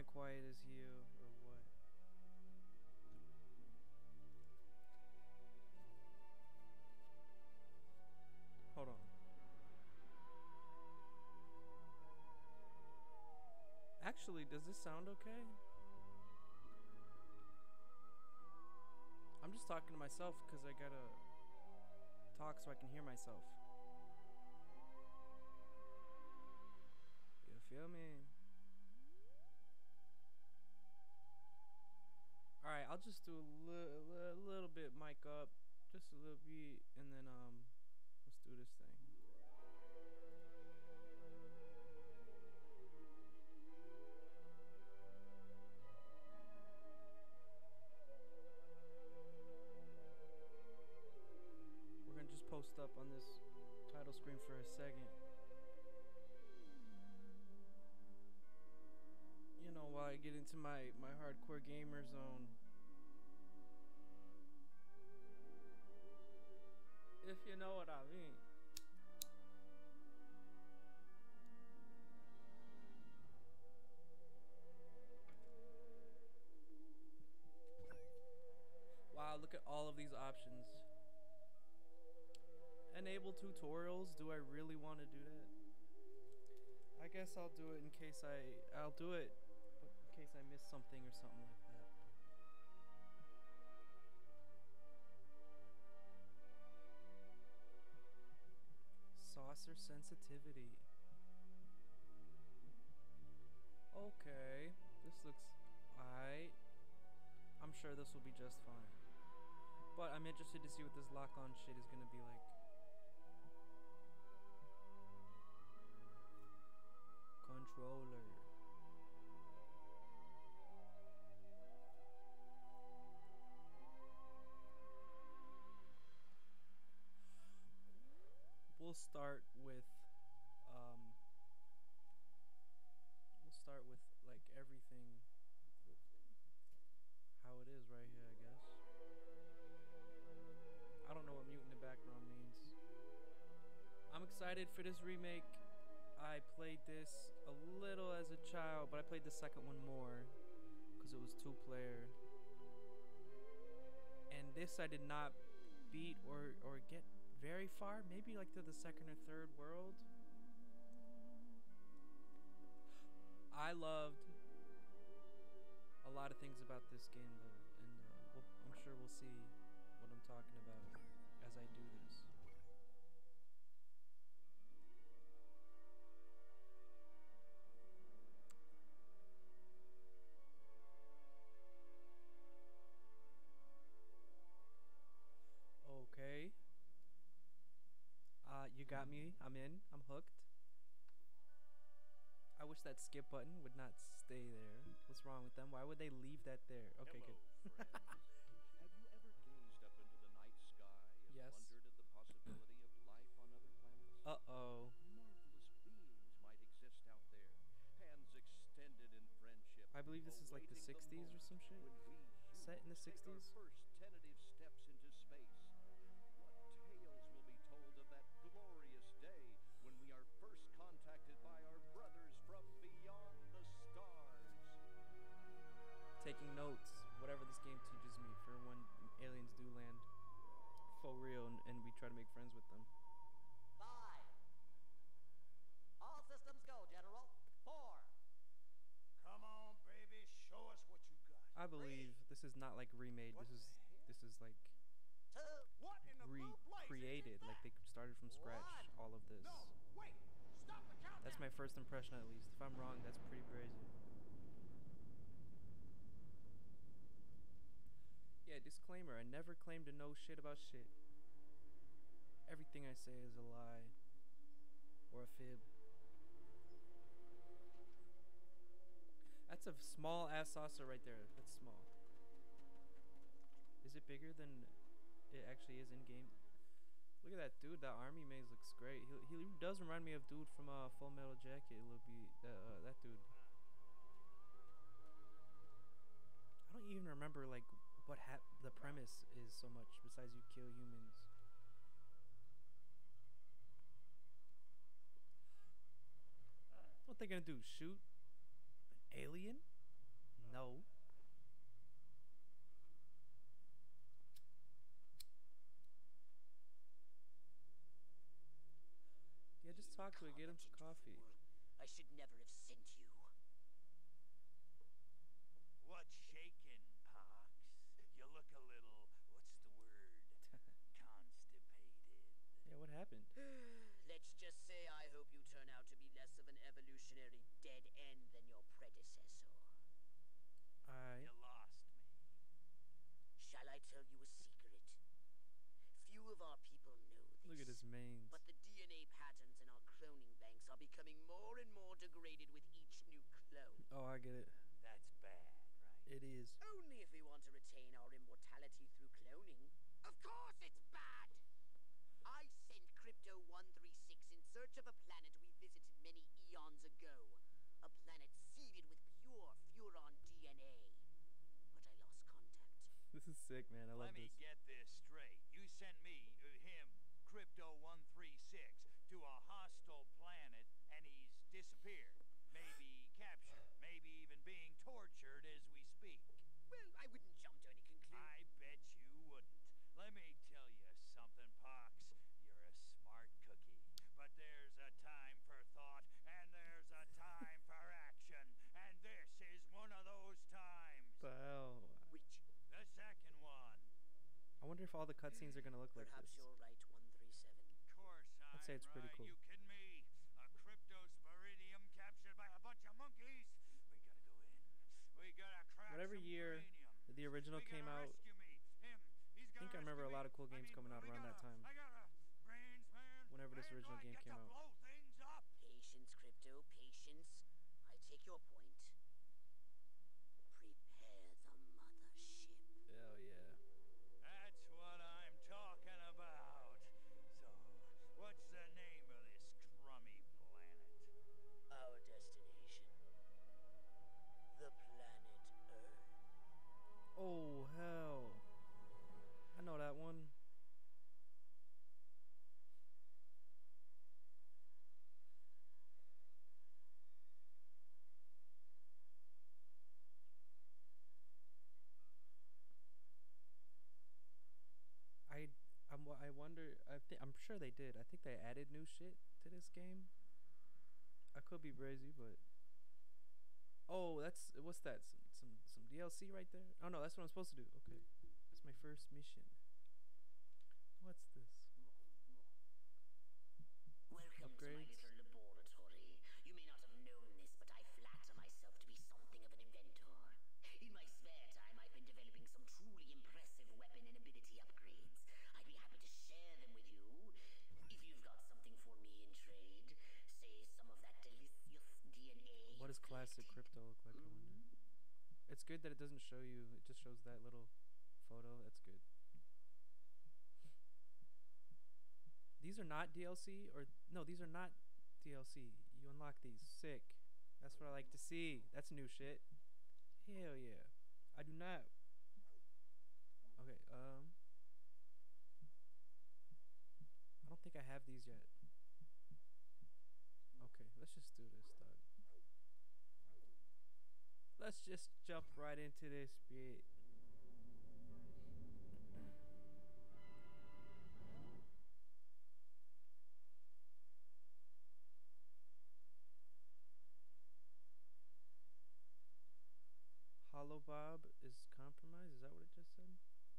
I quiet as you or what? Hold on. Actually, does this sound okay? I'm just talking to myself because I gotta talk so I can hear myself. You feel me? Alright, I'll just do a little bit mic up. Just a little bit, and then let's do this thing. We're gonna just post up on this title screen for a second. You know, while I get into my hardcore gamer zone. If you know what I mean. Wow, look at all of these options. Enable tutorials. Do I really want to do that? I guess I'll do it in case I'll do it in case I miss something or something like that. Saucer sensitivity. Okay, this looks alright. I'm sure this will be just fine. But I'm interested to see what this lock-on shit is gonna be like. Controller. We'll start with like everything how it is right here, I guess. I don't know what mute in the background means. I'm excited for this remake. I played this a little as a child, but I played the second one more because it was 2-player. And this I did not beat or get very far, maybe like to the second or third world. I loved a lot of things about this game though, and I'm sure we'll see what I'm talking about as I do this. Okay. You got me. I'm in. I'm hooked. I wish that skip button would not stay there. What's wrong with them? Why would they leave that there? Okay, Hello, good. friends. Have you ever gazed up into the night sky and Yes. wondered at the possibility of life on other planets? Uh-oh. Marvelous beings might exist out there, hands extended in friendship. I believe this is like the awaiting 60s or moment some shit. when we Set in the humans take our 60s? first tentative steps into space. What tales will be told of that glorious day when we are first contacted by our brothers from beyond the stars? Taking notes. Whatever this game teaches me for when aliens do land. For real, and we try to make friends with them. 5. All systems go, General. 4. Come on, baby, show us what you got. I believe this is not like remade. What This is like 2. What in the blue blazes recreated. is Like they that? started from scratch. One. All of this. No, wait, stop the countdown. That's my first impression, at least. If I'm wrong, that's pretty crazy. Yeah, disclaimer. I never claim to know shit about shit. Everything I say is a lie. Or a fib. That's a small ass saucer right there. That's small. Is it bigger than it actually is in game? Look at that dude. That army maze looks great. He does remind me of dude from Full Metal Jacket. It'll be that dude. I don't even remember like what the premise is so much besides you kill humans. What they gonna do? Shoot an alien? No. Yeah, just talk to it. Get him some coffee. I should never have sent you. What's shaking, Pox? You look a little, what's the word? Constipated. Yeah, what happened? Let's just say I hope you turn out to be less of an evolutionary dead end than your predecessor. I. You lost me. Shall I tell you a secret? Few of our people know this. Look at his mains. But the DNA patterns in our cloning banks are becoming more and more degraded with each new clone. Oh, I get it. That's bad, right? It is. Only if we want to retain our immortality through cloning. Of course it's bad! I sent Crypto-136 in search of a planet we visited many eons ago. A planet seeded with pure Furon DNA. But I lost contact. This is sick, man. I love Let me this. get this straight. You sent me, him, Crypto-136, to a hostile planet, and he's disappeared. Maybe captured. Maybe even being tortured as we speak. Well, I wouldn't jump to any conclusion. I bet you wouldn't. Let me tell you something, Pox. You're a smart cookie. But there's a time for thought, and there's a time for action. And this is one of those times. The hell? Which, The second one. I wonder if all the cutscenes are gonna look like perhaps this. you're right, 137. Of course I'd say it's pretty right. cool. You kidding me? A cryptosporidium captured by a bunch of monkeys? We gotta go in. We gotta crack Whatever some year uranium. the original We came gotta out, rescue me. Him. He's I think gotta I remember a rescue lot me. of cool games coming out we around that gotta- time. I gotta brains, man. Whenever this Brains, original I game get came to out. blow things up. Patience, Crypto, patience. I take your point. Prepare the mothership. Hell yeah. That's what I'm talking about. So, what's the name of this crummy planet? Our destination. The planet Earth. Oh hell. I know that one. I wonder. I'm sure they did. I think they added new shit to this game. I could be crazy, but oh, what's that? Some DLC right there. Oh no, that's what I'm supposed to do. Okay, that's my first mission. What's this? Welcome Upgrades. to my little laboratory. You may not have known this, but I flatter myself to be something of an inventor. In my spare time, I've been developing some truly impressive weapon and ability upgrades. I'd be happy to share them with you. If you've got something for me in trade, say some of that delicious DNA. What does you've classic collected. crypto look like? I wonder. It's good that it doesn't show you. It just shows that little photo. That's good. These are not DLC, or no, these are not DLC. You unlock these. Sick. That's what I like to see. That's new shit. Hell yeah. I do not. Okay, I don't think I have these yet. Okay, let's just do this, dog. Let's just jump right into this bit. Hollow Bob is compromised? Is that what it just said?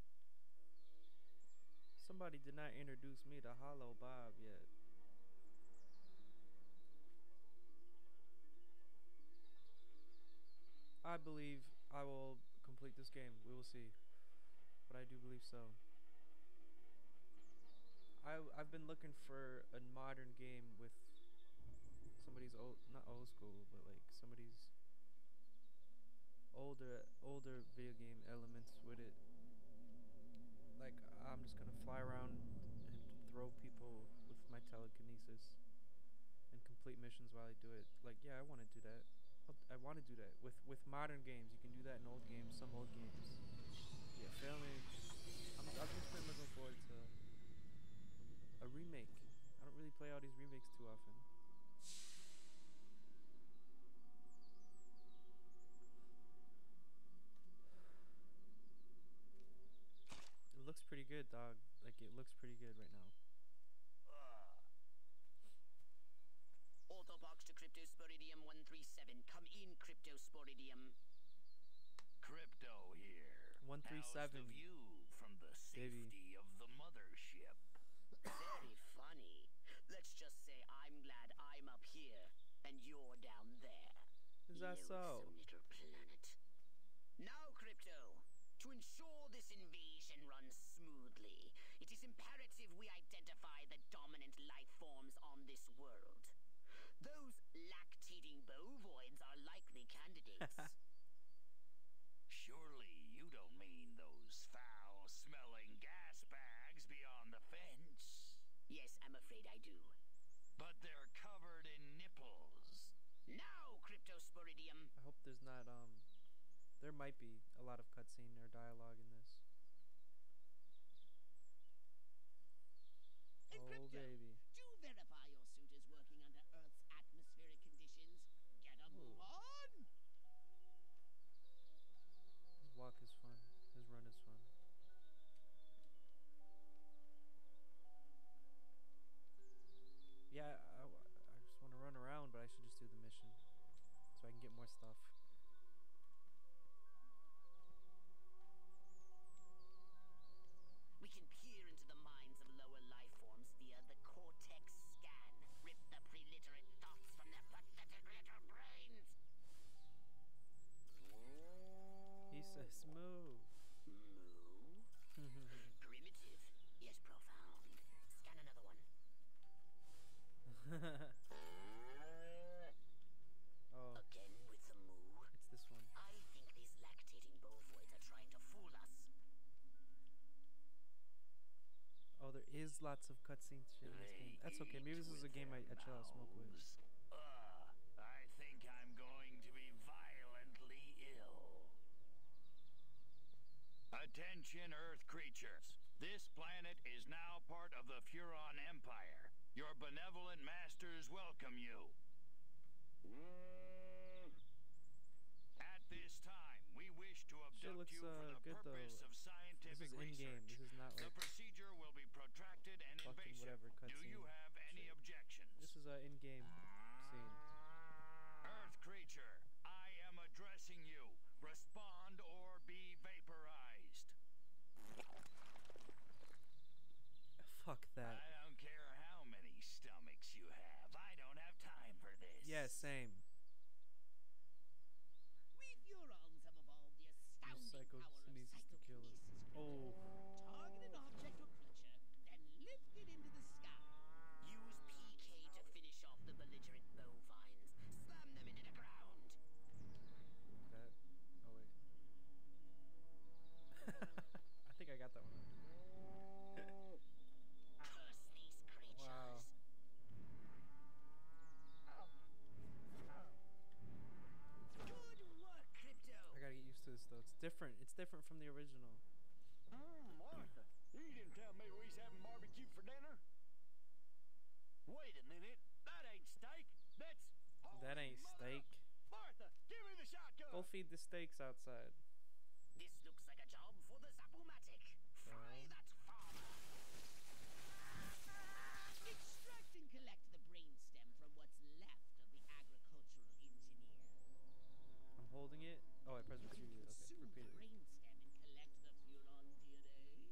Somebody did not introduce me to Hollow Bob yet. I believe I will complete this game. We will see. But I do believe so. I've been looking for a modern game with somebody's old, not old school, but like somebody's older video game elements with it. Like I'm just gonna fly around and throw people with my telekinesis and complete missions while I do it. Like yeah, I want to do that. I want to do that with modern games. You can do that in old games, some old games. Yeah, feel me? I've just been looking forward to a remake. I don't really play all these remakes too often. good, dog. Like, it looks pretty good right now. Orthopox to Cryptosporidium 137. Come in, Cryptosporidium. Crypto here. 137. How's the view from the Baby. safety of the mothership? Very funny. Let's just say I'm glad I'm up here and you're down there. Is that so? Lonesome little planet. Now, Crypto, to ensure this invasion runs smoothly, it is imperative we identify the dominant life forms on this world. Those lactating bovoids are likely candidates. Surely you don't mean those foul-smelling gas bags beyond the fence? Yes, I'm afraid I do. But they're covered in nipples. Now, Cryptosporidium. I hope there's not, there might be a lot of cutscene or dialogue in this. And Oh, Crypto, baby. do verify your suit is working under Earth's atmospheric conditions. Get a move on! His walk is fun. His run is fun. Yeah, I just want to run around, but I should just do the mission so I can get more stuff. We can peer into the minds of lower life forms via the Cortex scan. Rip the preliterate thoughts from their pathetic little brains. He says smooth. Moo? Primitive, yet profound. Scan another one. Oh, Again with the moo. it's this one. I think these lactating bovoids are trying to fool us. Oh, there is lots of cutscene shit in this game. That's okay. Maybe this is a game I chill out smoke with. I think I'm going to be violently ill. Attention, Earth creatures. This planet is now part of the Furon Empire. Your benevolent masters welcome you. At this time, we wish to Shit abduct looks you for the good though. purpose of This scientific is in game. research. This is not The like procedure will be protracted and fucking invasive. whatever Do you cutscene have any shit. objections? This is a in-game scene. Earth creature, I am addressing you. Respond or be vaporized. Fuck that. I don't care how many stomachs you have. I don't have time for this. Yeah, same. We Furons have evolved the astounding power of psychokinesis to kill it. psychokinesis. Oh. Target an object or creature, then lift it into the sky. Use PK to finish off the belligerent bovines. Slam them into the ground. That. Oh wait. I think I got that one. Curse these creatures. Wow. Good work, Crypto. I gotta get used to this though. It's different. It's different from the original. Martha, you didn't tell me we was having barbecue for dinner. Wait a minute. That ain't steak. That's That ain't steak. Martha, give me the shotgun. Go feed the steaks outside. This looks like a job for the Zapomatic. Fry that farmer. Extract and collect the brainstem from what's left of the agricultural engineer. I'm holding it. Oh, I pressed repeat it. Okay, Consume the repeat it. brainstem and collect the Furon DNA.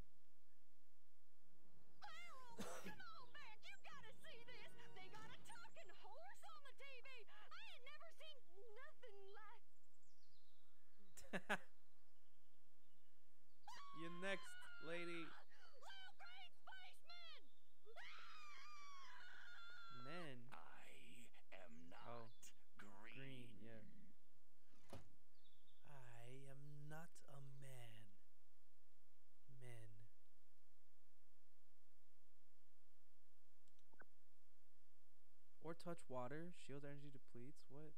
Oh, come on back. You gotta see this. They got a talking horse on the TV. I ain't never seen nothing like. You next, lady. Little green spaceman! Men. I am not Oh, green. Green, yeah. I am not a man. Men. Or touch water. Shield energy depletes. What?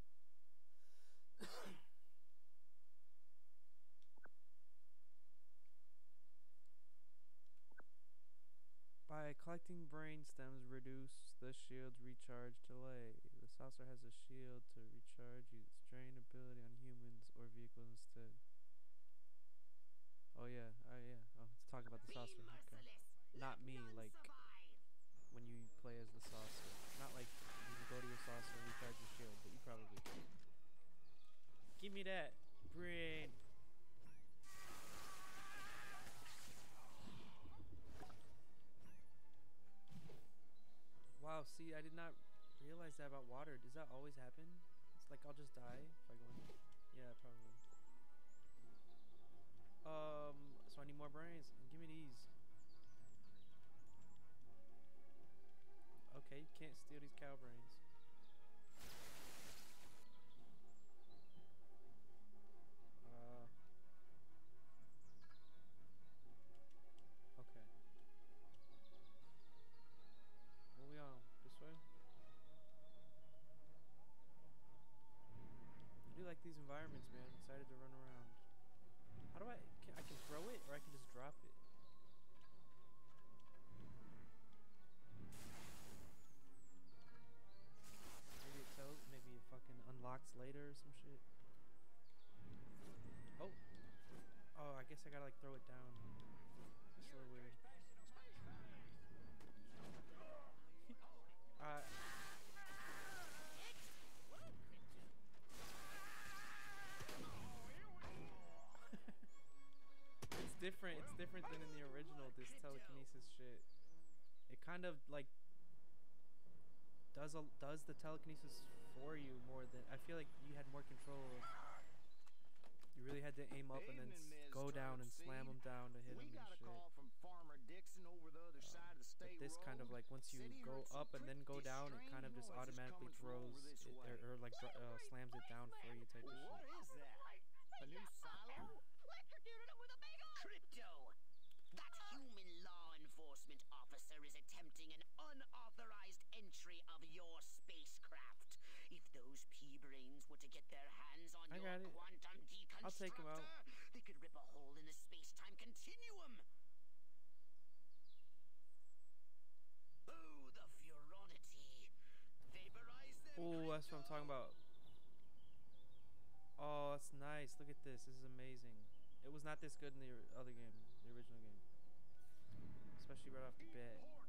By collecting brain stems, reduce the shield's recharge delay. The saucer has a shield to recharge its drain ability on humans or vehicles instead. Oh yeah, yeah. Oh, let's talk about the Be saucer. Okay. merciless. Not Let me, none like survive. when you play as the saucer. Not like you can go to your saucer and recharge your shield, but you probably can. Give me that brain. Wow, see, I did not realize that about water. Does that always happen? It's like I'll just die if I go in. Yeah, probably. So I need more brains. Give me these. Okay, you can't steal these cow brains. Okay. Where we on? This way? I do like these environments, man. I'm excited to run around. How do I can throw it or I can just drop it? Maybe it tells, maybe it fucking unlocks later or some shit. Oh. Oh, I guess I gotta like throw it down. That's a little weird. Uh, it's different. It's different than in the original. This telekinesis shit. It kind of like does the telekinesis for you more than I feel like you had more control. You really had to aim up and then go down and slam them down to hit them We and got a shit. call from Farmer Dixon over the other side of the But state this road. kind of like once you Said he go heard some up and then go pretty down, it kind of strange just noises automatically coming from throws over this it, way. or like slams it down for you type of shit. What is that? A new silo? Electrocuted him with a big old... Crypto! That human law enforcement officer is attempting an unauthorized entry of your spacecraft. If those P-brains were to get their hands on I your got it. quantum deconstructor, I'll take 'em out. they could rip a hole in the space-time continuum. Oh, the furonity. Vaporize them, Oh, that's what I'm talking Crypto. about. Oh, that's nice. Look at this. This is amazing. It was not this good in the other game, the original game. Especially right off the bat. Pork,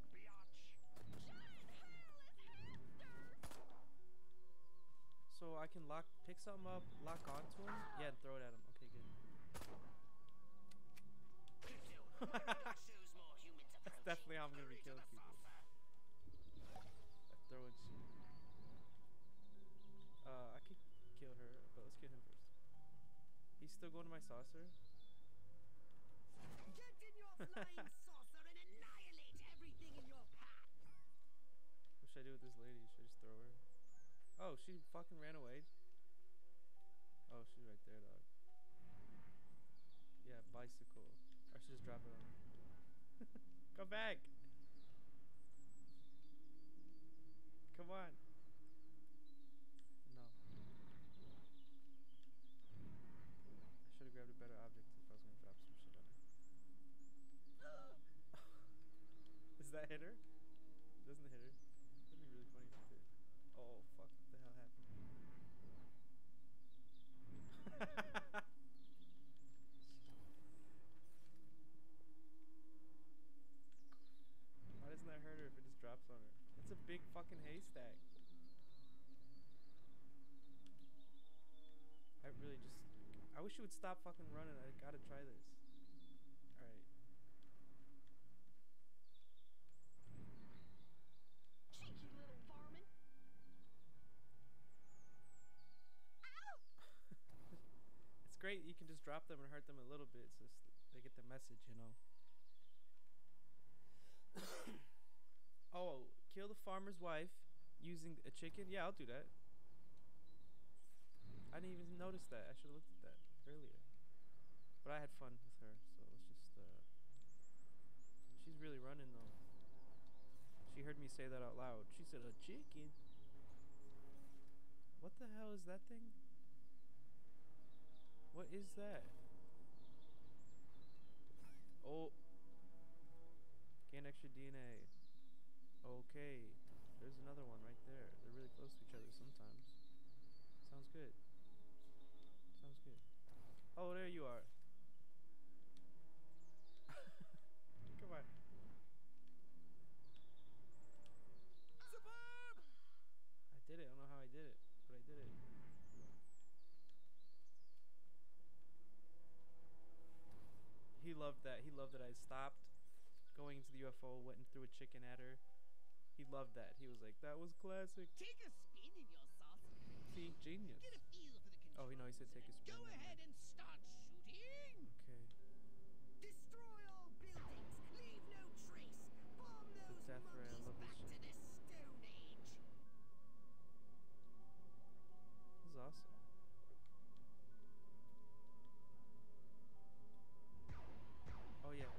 biatch. So I can pick something up, lock onto him. Yeah, and throw it at him. Okay, good. Crypto, that shows more humans That's approaching. definitely how I'm gonna be Hurry to killing the people. saucer. Throwing shit. I could kill her, but let's kill him first. He's still going to my saucer. Get in your flying saucer and annihilate everything in your path. What should I do with this lady? Should I just throw her? Oh, she fucking ran away. Oh, she's right there, dog. Yeah, bicycle. I should just drop it on her. Come back. Come on. No. I should have grabbed a better object if I was gonna drop some shit on her. Does that hit her? It doesn't hit her. That'd be really funny if it did. Oh fuck! What the hell happened? Why doesn't that hurt her if it just drops on her? It's a big fucking haystack. I really just... I wish you would stop fucking running. I gotta try this. Alright. Cheeky little varmint. Ow! It's great. You can just drop them and hurt them a little bit so they get the message, you know. Oh, kill the farmer's wife using a chicken? Yeah, I'll do that. I didn't even notice that. I should have looked at that earlier. But I had fun with her, so let's just, she's really running, though. She heard me say that out loud. She said, a chicken? What the hell is that thing? What is that? Oh. Gain extra DNA. Okay. There's another one right there. They're really close to each other sometimes. Sounds good. Sounds good. Oh, there you are. loved that. He loved that I stopped going into the UFO, went and threw a chicken at her. He loved that. He was like, "That was classic." Take a spin in your saucer. See, genius. Get a feel for the controls. Oh, no, he said take a spin. Go ahead and start shooting. Okay. Destroy all buildings. Leave no trace. Bomb those death ray, I monkeys love this back to shit. the Stone Age. This is awesome. Oh yeah.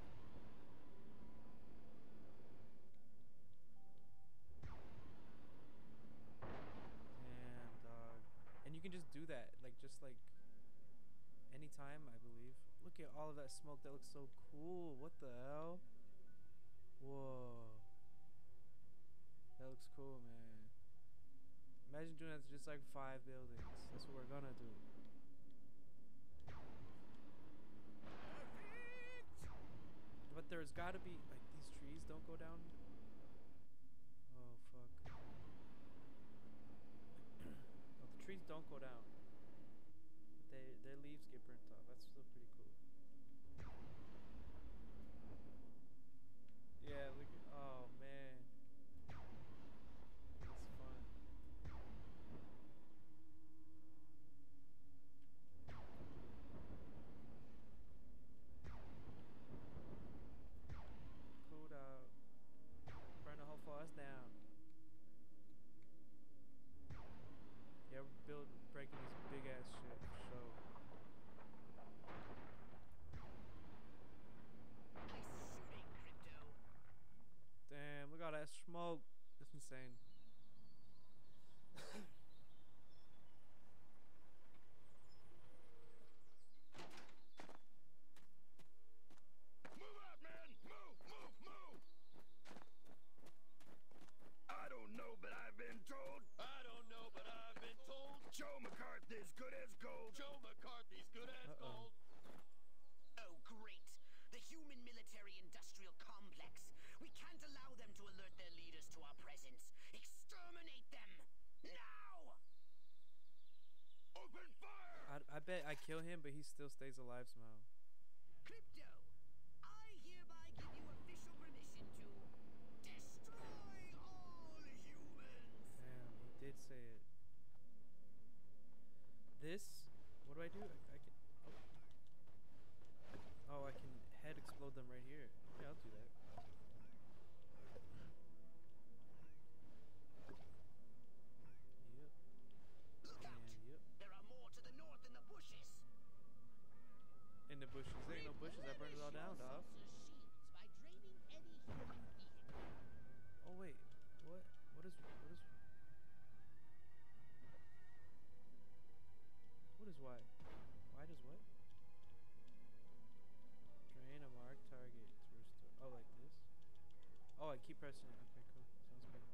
Damn, dog. And you can just do that, like just like anytime, I believe. Look at all of that smoke. That looks so cool. What the hell? Whoa. That looks cool, man. Imagine doing that to just like 5 buildings. That's what we're gonna do. But there's gotta be, like, these trees don't go down. Oh, fuck. Oh, the trees don't go down. But their leaves get burnt off. That's still pretty cool. Yeah, look at, oh, man. That's fun. Cool out. Trying to fall us down. Yeah, we're breaking this big ass shit. So Nice shooting, Crypto. damn, look at all that smoke. That's insane. Move out, man! Move, move, move! I don't know, but I've been told. I don't know, but I've been told Joe McCarthy's good as gold. Joe McCarthy's good as Uh-oh. gold. Oh, great. The human military-industrial complex. We can't allow them to alert their leaders to our presence. Exterminate them! Now! Open fire! I bet I kill him, but he still stays alive somehow. Crypto, I hereby give you official permission to destroy all humans. Damn, he did say it. This, what do I do? I can. Oh, I can head explode them right here. Yeah, I'll do that. Yep. Look out! And yep. There are more to the north in the bushes. In the bushes. There ain't no bushes. I burned it all down, dog. By draining any human vehicle. Oh wait. What? What is why? Why does what? Drain a marked target to restore. Oh, like this? Oh, I keep pressing it. Okay, cool. Sounds good.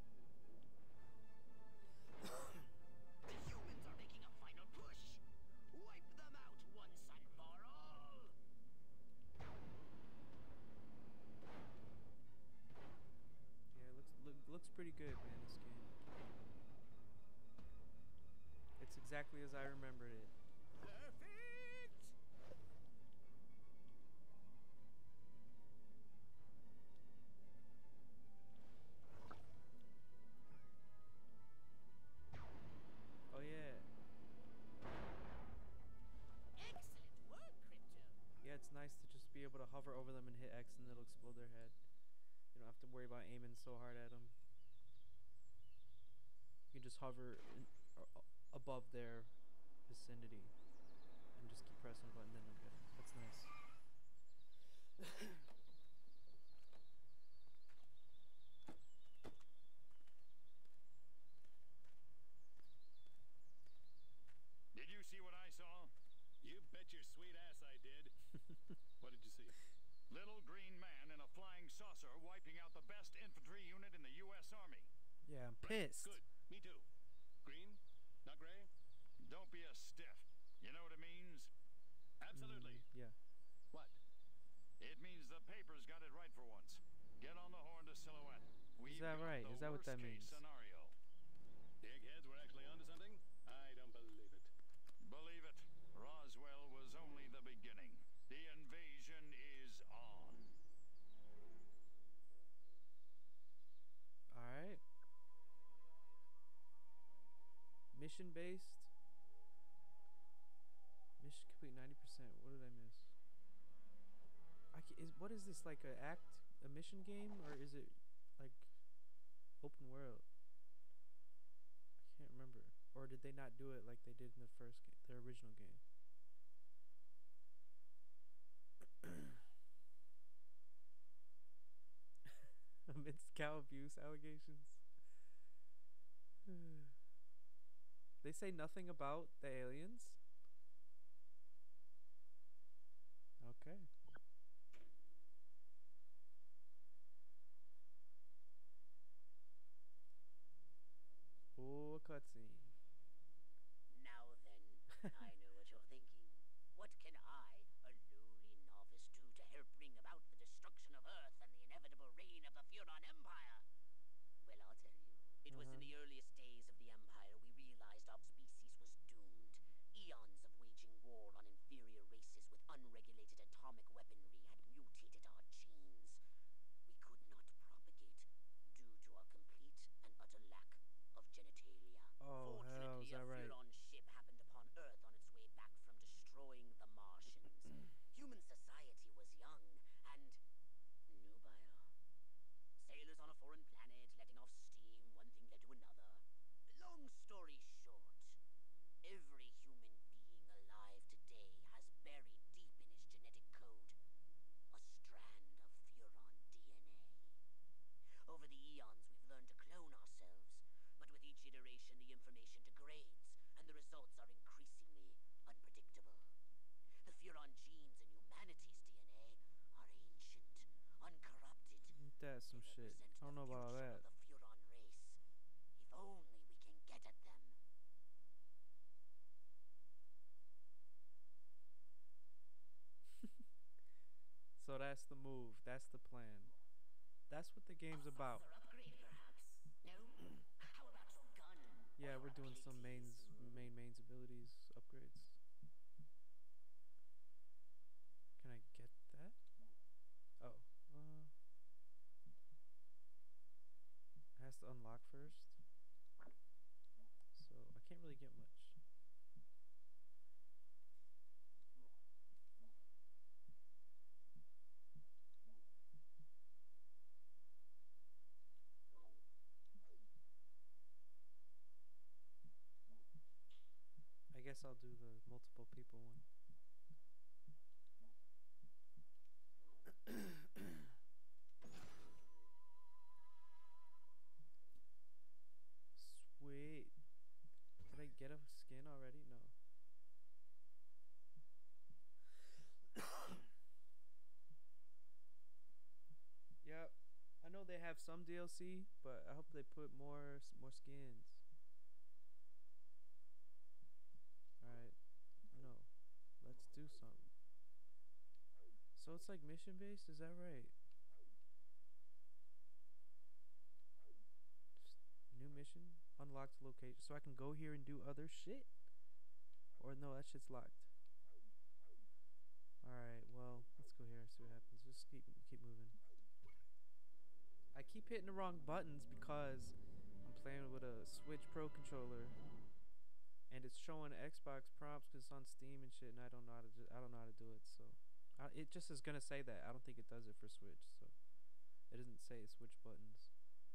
The humans are making a final push. Wipe them out once and for all. Yeah, it looks pretty good, man. This game. It's exactly as I remembered it. Perfect! Oh yeah. Excellent work, Crypto. Yeah, it's nice to just be able to hover over them and hit X and it'll explode their head. You don't have to worry about aiming so hard at them. You can just hover above their vicinity and just keep pressing the button, then they're good. That's nice. Did you see what I saw? You bet your sweet ass I did. What did you see? Little green man in a flying saucer wiping out the best infantry unit in the U.S. Army. Yeah, I'm pissed. Good. Me too. Green? Not gray? Don't be a stiff. You know what it means? Absolutely. Yeah. What? It means the paper's got it right for once. Get on the horn to Silhouette. We've that got right? the Is that what that worst-case means? Scenario. The eggheads were actually onto something? I don't believe it. Believe it, Roswell was only the beginning. The invasion is mission based. Mission complete 90%. What did I miss? What is this, like a mission game, or is it like open world? I can't remember. Or did they not do it like they did in the original game? Amidst cow abuse allegations. They say nothing about the aliens? Okay. Oh, a cutscene. Now then, I know what you're thinking. What can I, a lowly novice, do to help bring about the destruction of Earth and the inevitable reign of the Furon Empire? Well, I'll tell you. It was in the earliest days of the Empire we realized our species was doomed. Eons of waging war on inferior races with unregulated atomic weaponry had mutated our genes. We could not propagate due to our complete and utter lack of genitalia. Oh, hell, is Fortunately, that a right? Furon ship happened upon Earth on its way back from destroying the Martians. Human society was young and nubile. Sailors on a foreign planet letting off steam, one thing led to another. Long story short, every human being alive today has buried deep in his genetic code a strand of Furon DNA. Over the eons, we've learned to clone ourselves, but with each iteration, the information degrades, and the results are increasingly unpredictable. The Furon genes in humanity's DNA are ancient, uncorrupted. Ain't that some They shit? represent I don't the know about all future that. of the Furon race. If only we can get at them. So that's the move. That's the plan. That's what the game's about. Faster upgrade, perhaps? No? How about your gun? Yeah, Or we're your doing some abilities? mains abilities upgrades. Can I get that? Oh, it has to unlock first. So I can't really get much. I guess I'll do the multiple people one. Sweet. Did I get a skin already? No. Yep. I know they have some DLC, but I hope they put more skins. Alright. No. Let's do something. So it's like mission based, is that right? Just new mission, unlocked location. So I can go here and do other shit? Or no, that shit's locked. Alright, well, let's go here and see what happens. Just keep moving. I keep hitting the wrong buttons because I'm playing with a Switch Pro controller, and it's showing Xbox prompts because it's on Steam and shit, and I don't know how to do it. So it just is gonna say that. I don't think it does it for Switch, so it doesn't say switch buttons.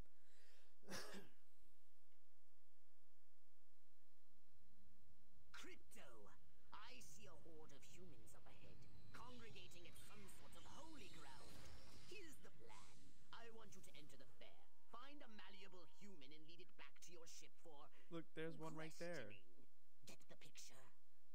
Crypto! I see a horde of humans up ahead, congregating at some sort of holy ground. Here's the plan. I want you to enter the fair, find a malleable human and lead it back to your ship for Look, there's one right there. questioning. Get the picture?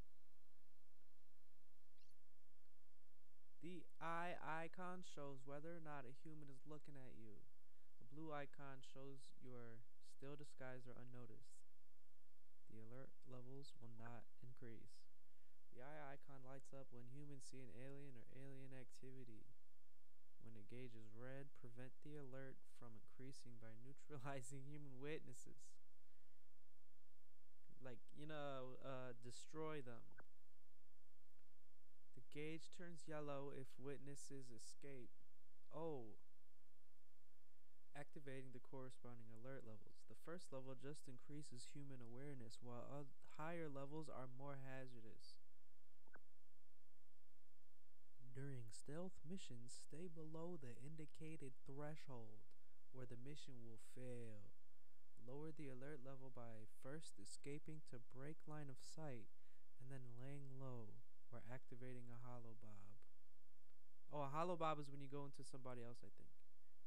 The eye icon shows whether or not a human is looking at you. A blue icon shows you're still disguised or unnoticed. The alert levels will not increase. The eye icon lights up when humans see an alien or alien activity. When the gauge is red, prevent the alert from increasing by neutralizing human witnesses. Like, destroy them. The gauge turns yellow if witnesses escape. Oh. Activating the corresponding alert levels. The first level just increases human awareness, while higher levels are more hazardous. During stealth missions, stay below the indicated threshold, where the mission will fail. Lower the alert level by first escaping to break line of sight, and then laying low, or activating a holobob. Oh, a holobob is when you go into somebody else, I think.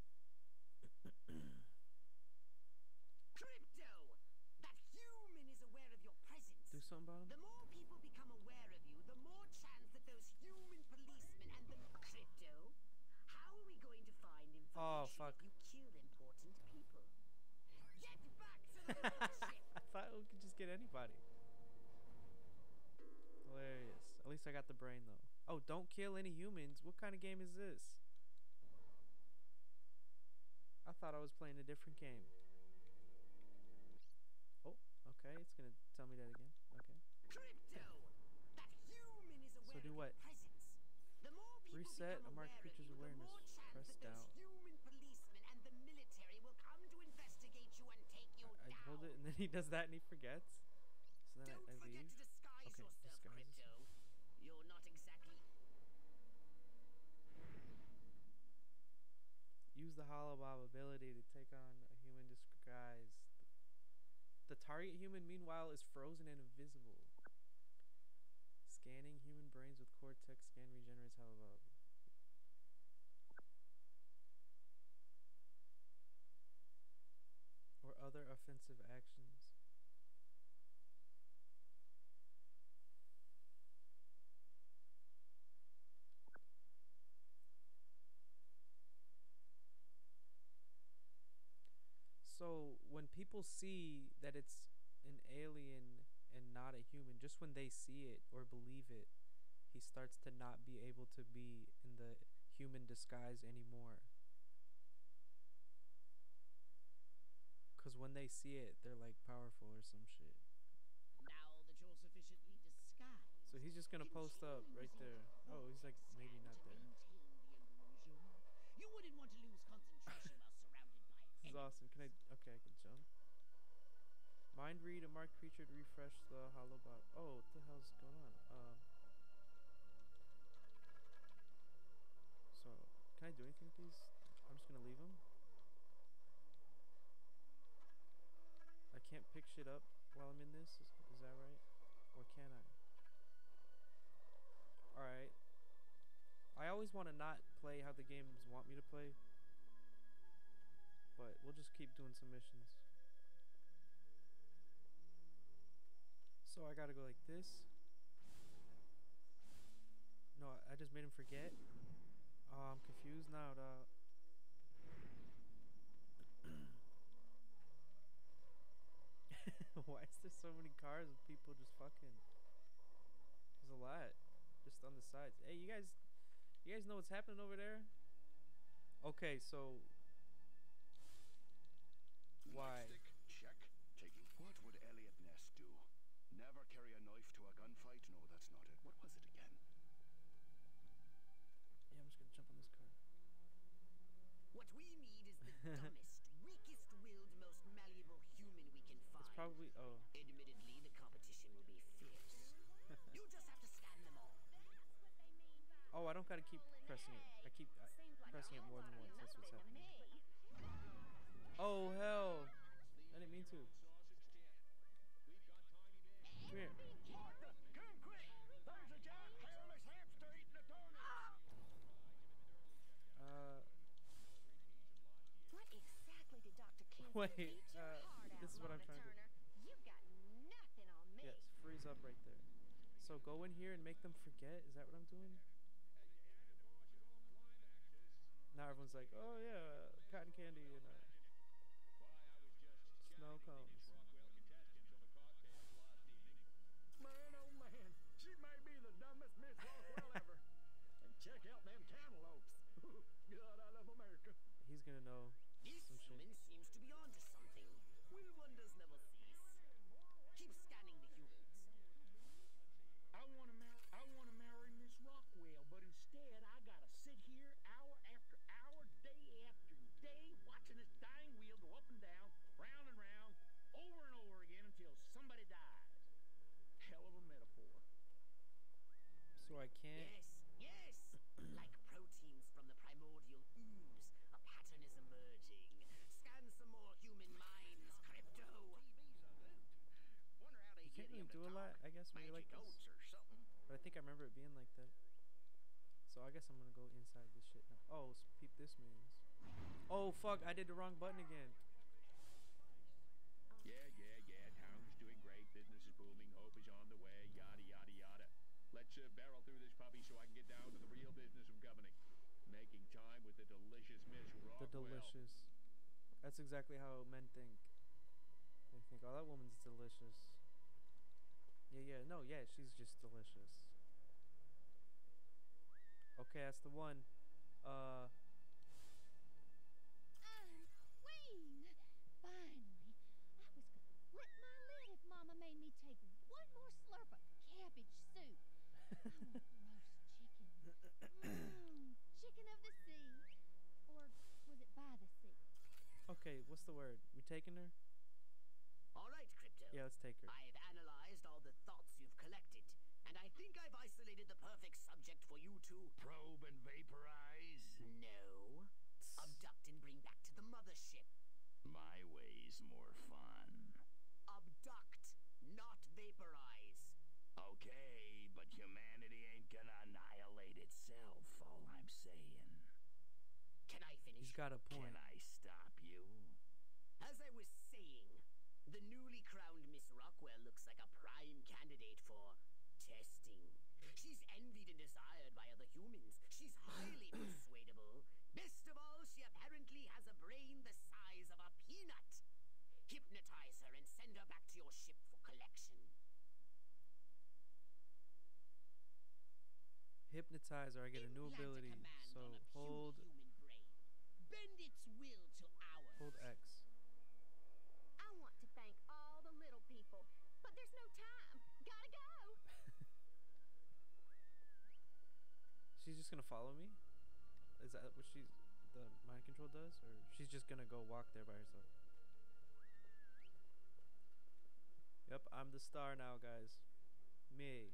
Crypto! That human is aware of your presence. Do something about him? The more people become aware of you, the more chance that those human policemen and the Crypto. How are we going to find information Oh, fuck. if you kill important people? Get back to the ship! I thought we could just get anybody. Hilarious. At least I got the brain though. Oh, don't kill any humans. What kind of game is this? I thought I was playing a different game. Oh, okay. It's gonna tell me that again. Okay. Crypto! That human is aware So do of what? your presence. The more people Reset become a marked aware of creature's you, the awareness. more chance Press that down. those human policemen and the military will come to investigate you and take you I down. hold it and then he does that and he forgets. So then Don't I forget leave. to disguise Okay, yourself, disguise. Crypto. You're not exactly. Use the holobob ability to take on a human disguise. The target human, meanwhile, is frozen and invisible. Scanning human brains with cortex scan regenerates holobob. Or other offensive actions. So when people see that it's an alien and not a human, just when they see it or believe it, he starts to not be able to be in the human disguise anymore. Cause when they see it, they're like powerful or some shit. Now that you're sufficiently disguised, So he's just gonna post up right there. Oh, he's like maybe not there. You wouldn't want to lose concentration while surrounded by This is awesome. Can I? Okay, I can jump. Mind read a marked creature to refresh the holobob. Oh, what the hell's going on? So can I do anything with these? I'm just gonna leave them. I can't pick shit up while I'm in this. Is that right? Or can I? Alright. I always want to not play how the games want me to play. But we'll just keep doing some missions. So I gotta go like this. No, I just made him forget. Oh, I'm confused now, dog. Why is there so many cars with people just fucking? There's a lot. Just on the sides. Hey, you guys know what's happening over there? Okay, so why? Nightstick, check. Taking. What would Elliot Ness do? Never carry a knife to a gunfight? No, that's not it. What was it again? Yeah, I'm just gonna jump on this car. What we need is the dumbest, weakest-willed, most malleable human we can find. It's probably Admittedly, the competition will be fierce. You just have to scan them all. Oh, I don't gotta keep pressing it. I keep pressing it more than once. That's what's happening. Oh hell! I didn't mean to. Come here. Come quick! There's a giant hairless hamster eating a turnip! What exactly did Dr. King Wait, beat your heart this out, is what I'm Lorna trying to do. Turner? You got nothing on me. Yes, freeze up right there. So go in here and make them forget. Is that what I'm doing? Now everyone's like, oh yeah, cotton candy and snow cones. Man, oh man, she may be the dumbest Miss Rockwell ever. And check out them cantaloupes. God, I love America. He's gonna know This some shit. human seems to be onto something. Will wonders never cease. Keep scanning the humans. I want to marry Miss Rockwell, but instead I gotta sit here hour after hour, day after day, watching this dying wheel go up and down, round and round, I guess when you like Magic this. oats or something. But I think I remember it being like that. So I guess I'm gonna go inside this shit now. Oh, peep this man's. Oh fuck! I did the wrong button again. Yeah. Town's doing great. Business is booming. Hope is on the way. Yada, yada, yada. Let's barrel through this puppy so I can get down to the real business of governing. Making time with the delicious Miss Rockwell. The delicious. That's exactly how men think. They think, oh, that woman's delicious. Yeah. No, yeah, she's just delicious. Okay, that's the one. Queen! Finally. I was gonna flip my lid if Mama made me take one more slurp of cabbage soup. I want roast chicken. Chicken of the sea. Or was it by the sea? Okay, what's the word? We taking her? All right, Crypto. Yeah, let's take her. I've analyzed all the thoughts you've collected, and I think I've isolated the perfect subject for you to... Probe and vaporize. No. Abduct and bring back to the mothership. My way's more fun. Abduct, not vaporize. Okay, but humanity ain't gonna annihilate itself, all I'm saying. Can I finish? He's got a point. Can I stop you? As I was saying, the newly crowned Miss Rockwell looks like a prime candidate for testing. She's envied and desired by other humans. She's highly persuadable. Best of all, she apparently has a brain the size of a peanut. Hypnotize her and send her back to your ship for collection. Hypnotizer. I get a new Implant ability. command So on a puny hold human brain. Bend its will to ours. hold X. I want to thank all the little people, but there's no time. Gotta go. She's just gonna follow me? Is that what the mind control does? Or she's just gonna go walk there by herself? Yep, I'm the star now, guys. Me.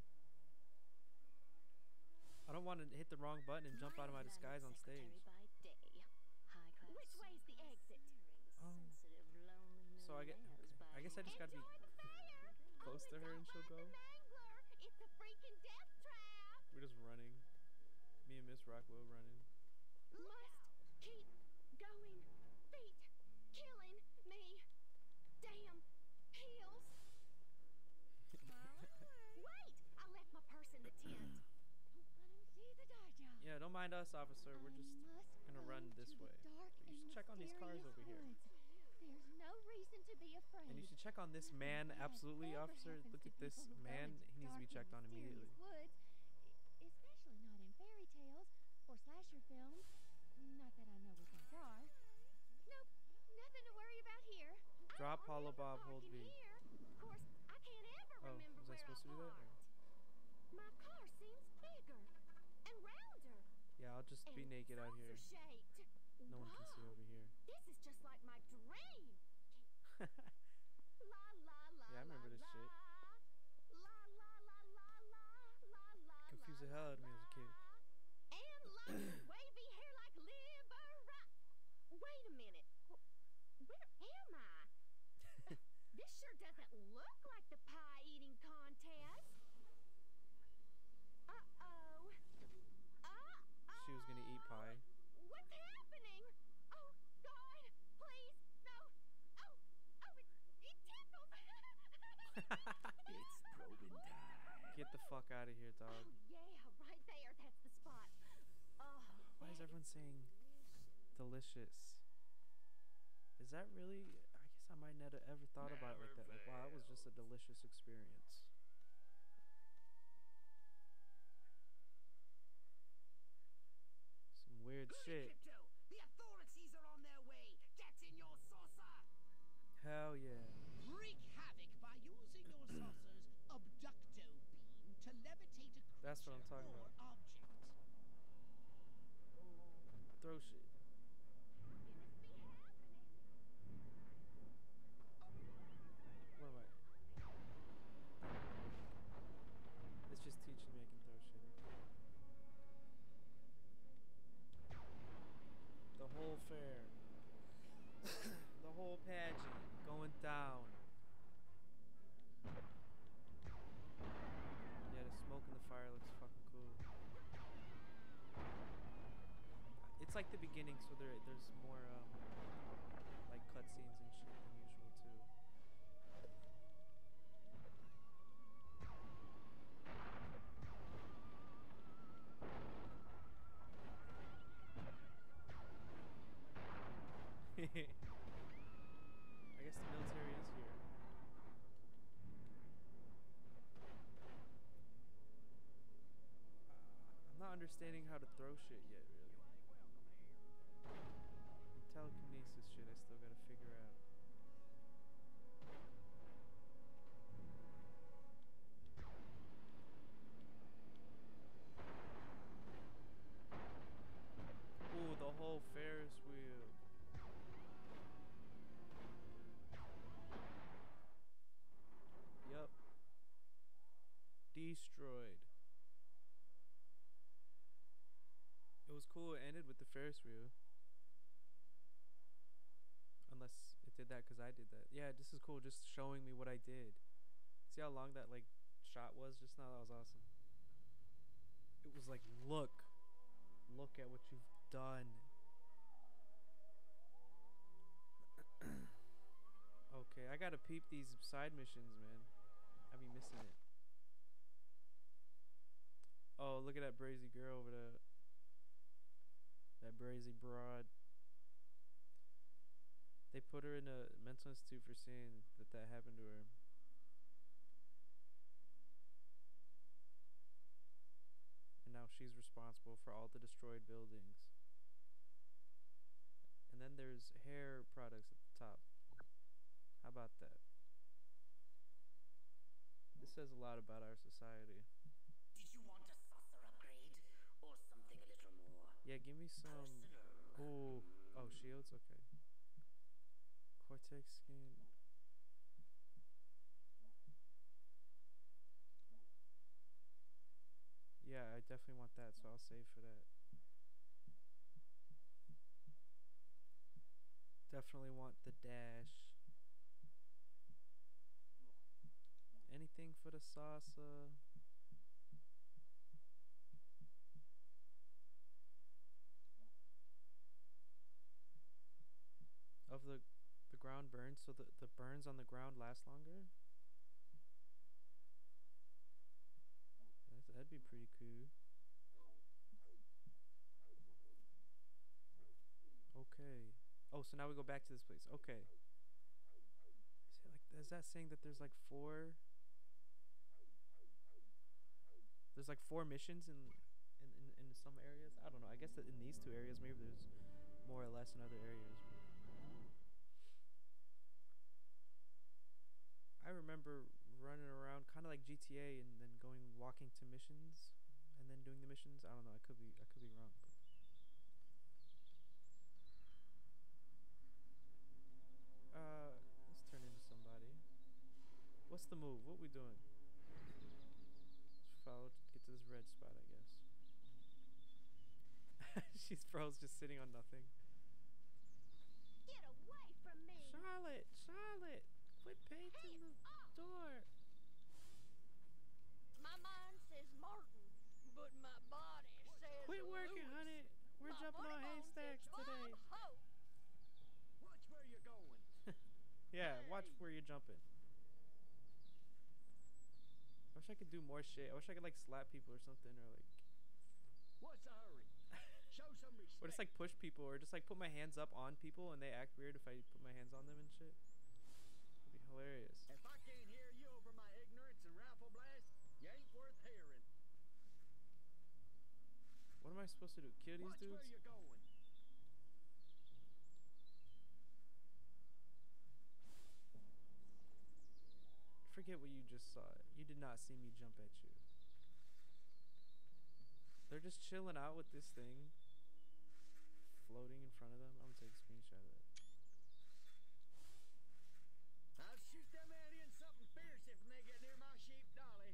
I don't want to hit the wrong button and jump out of my disguise on stage. Which way's the exit? So I guess I just gotta be Enjoy the fire. close to her and she'll go. The mangler. It's a freaking death trap. We're just running. Me and Miss Rockwell running. Must keep going. Feet killing me. Damn heels. Wait! I left my purse in the tent. I don't see the Dodger. Yeah, don't mind us, officer. We're just gonna run this way. But you should check on these cars over here. There's no reason to be afraid. And you should check on this man, absolutely, officer. Look at this man. He needs to be checked on immediately. Woods, especially not in fairy tales or slasher films. Not that I know what those are. Nope, nothing to worry about here. I Drop don't hollow remember bob, hold parking B. Here. Of course, I can't ever Oh, remember was I where supposed to do that? parked. My car seems bigger and rounder. Yeah, I'll just be and naked out here. saucer-shaped. No one can see Whoa, over here. This is just like my dream. La la la. Yeah, I remember this shit. La la la la la la la. Confused the hell out of me as a kid. And lots of wavy hair like Wait a minute. Where am I? This sure doesn't look like the pie eating contest. Uh-oh. She was gonna eat pie. What's happening? Oh, God, please, no. Oh, it tickles. It's probing time. Get the fuck out of here, Oh, dog. yeah, right there. That's the spot. Oh, Why is everyone saying delicious? Is that really? I guess I might not have ever thought about it like that. Like, wow, that was just a delicious experience. Some weird shit. Crypto, the authorities are on their way. Get in your saucer. Hell yeah. Wreak havoc by using your saucer's abducto beam to levitate a creature That's what I'm talking or about. object. Throw shit. What am I? It's just teaching me I can throw shit. The whole fair. The whole pageant going down. understanding how to throw shit yet, really. The telekinesis shit I still gotta figure out. Ooh, the whole Ferris wheel. Yup. Destroyed. It was cool it ended with the Ferris wheel. Unless it did that because I did that. Yeah, this is cool, just showing me what I did. See how long that like shot was just now? That was awesome. It was like, look at what you've done. Okay, I gotta peep these side missions, man. I be missing it. Oh, look at that brazy girl over there. That brazy broad. They put her in a mental institute for saying that happened to her. And now she's responsible for all the destroyed buildings. And then there's hair products at the top. How about that? This says a lot about our society. Did you want a saucer upgrade? Or something a little more Yeah, give me some. personal? Ooh. Oh, shields? Okay. Cortex skin. Yeah, I definitely want that, so I'll save for that. Definitely want the dash. Anything for the salsa. Of the ground burns, so the burns on the ground last longer? That'd be pretty cool. Okay. Oh, so now we go back to this place. Okay. Is that saying that there's like four? There's like 4 missions in some areas? I don't know. I guess that in these 2 areas, maybe there's more or less in other areas. I remember running around kind of like GTA and then walking to missions and then doing the missions. I don't know. I could be wrong. Let's turn into somebody. What's the move? What we doing? Just follow to get to this red spot, I guess. She's froze, just sitting on nothing. Get away from me! Charlotte, quit painting the door. My mind says Martin, but my body says Quit working, Lewis. honey. We're My jumping on funny bone says haystacks today. Bob Hope. Watch where you're going. Yeah, watch where you're jumping. I wish I could do more shit. I wish I could like slap people or something, or like, What's the hurry? Show some respect. or just like push people, or just like put my hands up on people and they act weird if I put my hands on them and shit. It'd be hilarious. If I can't hear you over my ignorance and rifle blast, you ain't worth hearing. What am I supposed to do? Kill these Watch dudes? where you're going. Forget what you just saw. You did not see me jump at you. They're just chilling out with this thing floating in front of them. I'm gonna take a screenshot of that. I'll shoot them aliens something fierce if they get near my sheep dolly.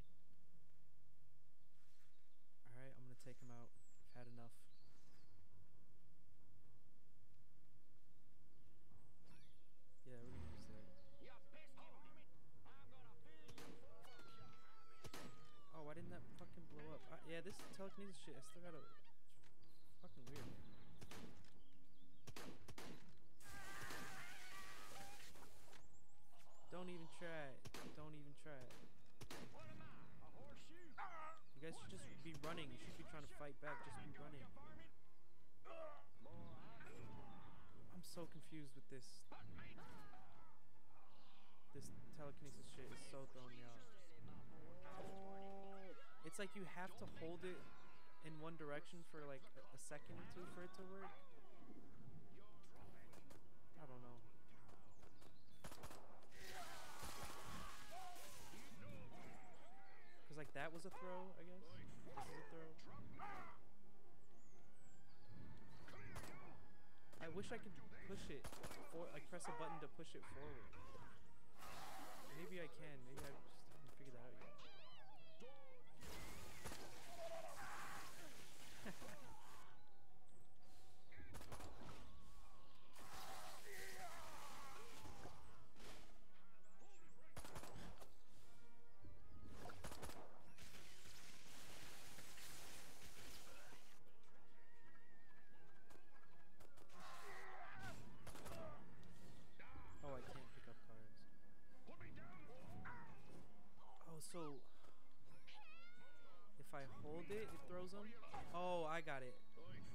Alright, I'm gonna take him out. I've had enough. Yeah, we're gonna use that. You pesky varmint! I'm gonna fill you full of buckshot. Oh, why didn't that fucking blow up? Yeah, this telekinesis shit, I still gotta... It's fucking weird. Don't even try it. Don't even try it. What am I, a horseshoe? You guys should just be running. You should be trying to fight back. Just be running. I'm so confused with this. This telekinesis shit is so throwing me off. It's like you have to hold it in one direction for like a second or two for it to work. I don't know. Cause like that was a throw, I guess. This is a throw. I wish I could push it for like press a button to push it forward. Maybe I can. Maybe I just haven't figured that out yet. Oh, I can't pick up cards. Oh, so if I hold it, it throws them? Oh, I got it.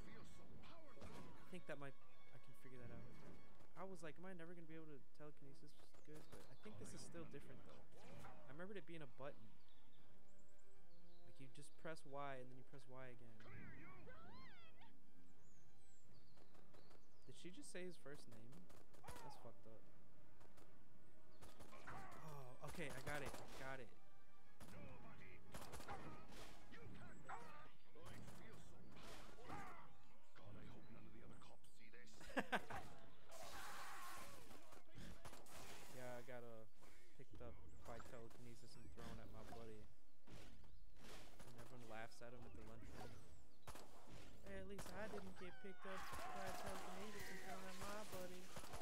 I think that might, I can figure that out. I was like, am I never going to be able to telekinesis good? But I think this is still different though. I remembered it being a button. Like you just press Y and then you press Y again. Did she just say his first name? That's fucked up. Oh, okay, I got it. I got it. Yeah, I got picked up by telekinesis and thrown at my buddy. And everyone laughs at him at the lunchroom. Hey, at least I didn't get picked up by telekinesis and thrown at my buddy.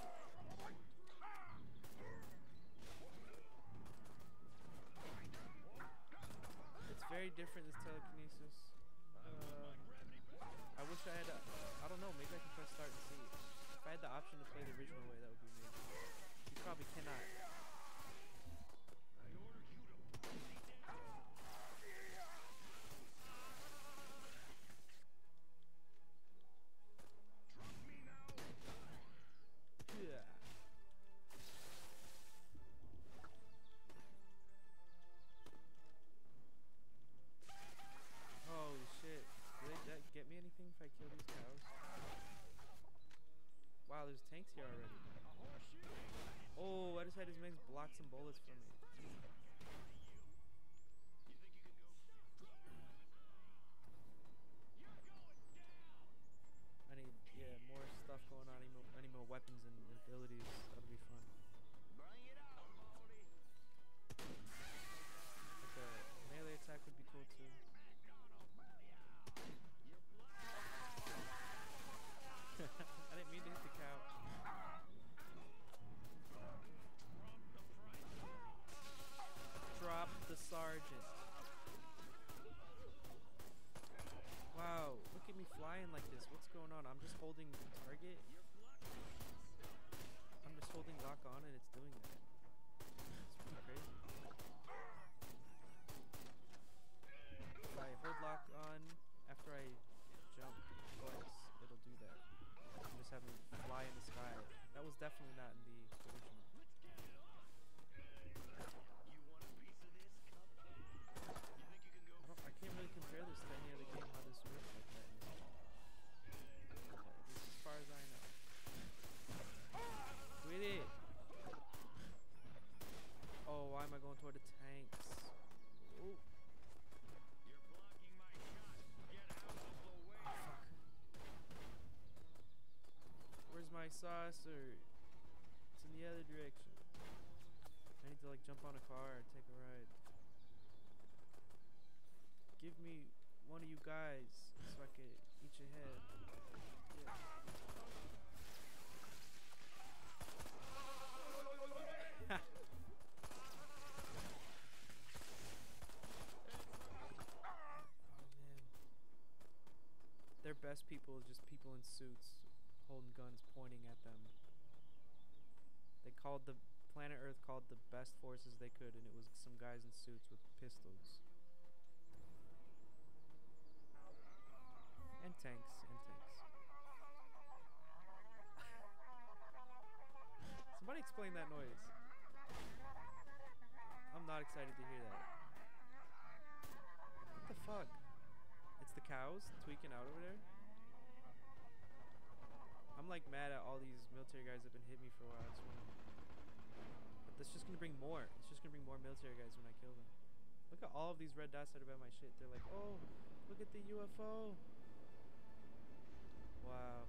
It's very different, this telekinesis. I wish I had I don't know, maybe I can press start and see. If I had the option to play the original way, that would be amazing. You probably cannot. Yeah. Holy shit. Did that get me anything if I kill these cows? Wow, there's tanks here already. Oh, I just had his mates block some bullets from me. I need, yeah, more stuff going on. I need more weapons and abilities. That'll be fun. Like a melee attack would be cool too. I didn't mean to hit the cow. Drop the sergeant. Wow, look at me flying like this. What's going on? I'm just holding the target. I'm just holding lock on and it's doing that. It's pretty crazy. If I hold lock on after I jump twice, it'll do that. I'm just having to fly in the sky. That was definitely not in the original. I can't really compare this to any other game, how this works like that. This is as far as I know. Quit it! Oh, why am I going toward the tanks? Ooh. Where's my saucer? It's in the other direction. I need to like jump on a car or take a ride. Give me one of you guys so I can eat your head. Yeah. Oh man. Their best people is just people in suits holding guns pointing at them. They called the planet Earth called the best forces they could, and it was some guys in suits with pistols. And tanks, Somebody explain that noise. I'm not excited to hear that. What the fuck? It's the cows tweaking out over there. I'm like mad at all these military guys that have been hitting me for a while. But that's just gonna bring more. It's just gonna bring more military guys when I kill them. Look at all of these red dots that are by my shit. They're like, oh, look at the UFO. Wow.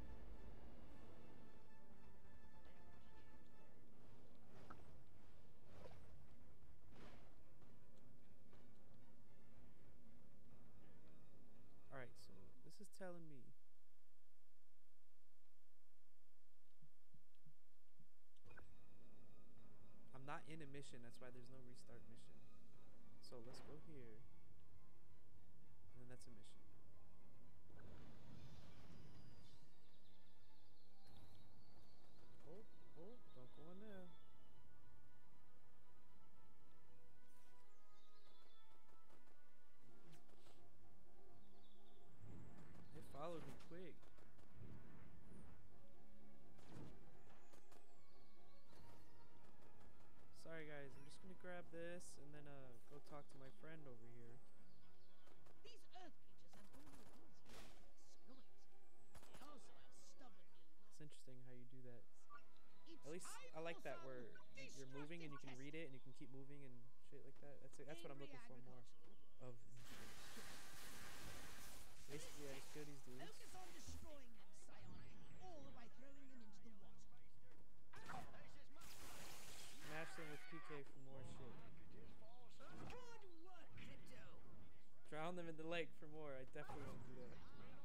Alright, so this is telling me I'm not in a mission, that's why there's no restart mission. So let's go here. And then that's a mission. Oh, don't go in there. They followed me quick. Sorry guys, I'm just gonna grab this and then go talk to my friend over here. These earth creatures have all the ability to exploit. They also have stubborn will. It's interesting how you do that. At least I like that where you're moving and you can read it and you can keep moving and shit like that. That's what I'm looking for more of. Basically, I just kill these dudes. Focus on destroying them, Psionic, or by throwing them into the water. Smash them with PK for more shit. Good work, Crypto. Drown them in the lake for more. I definitely want to do that.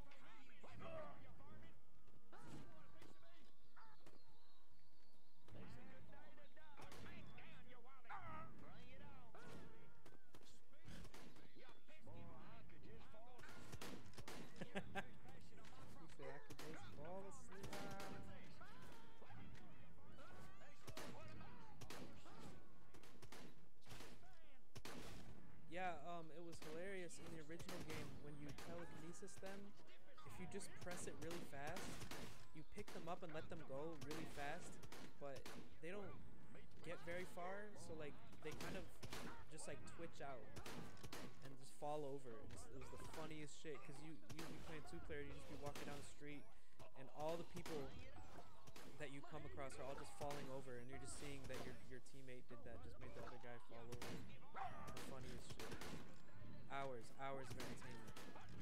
He said I could just fall asleep. Yeah, it was hilarious in the original game when you telekinesis them. If you just press it really fast, you pick them up and let them go really fast, but they don't get very far, so like they kind of just like twitch out and just fall over. It was the funniest shit because you be playing 2-player, you just be walking down the street and all the people that you come across are all just falling over, and you're just seeing that your teammate did that, just made the other guy fall over. The funniest shit. Hours of entertainment.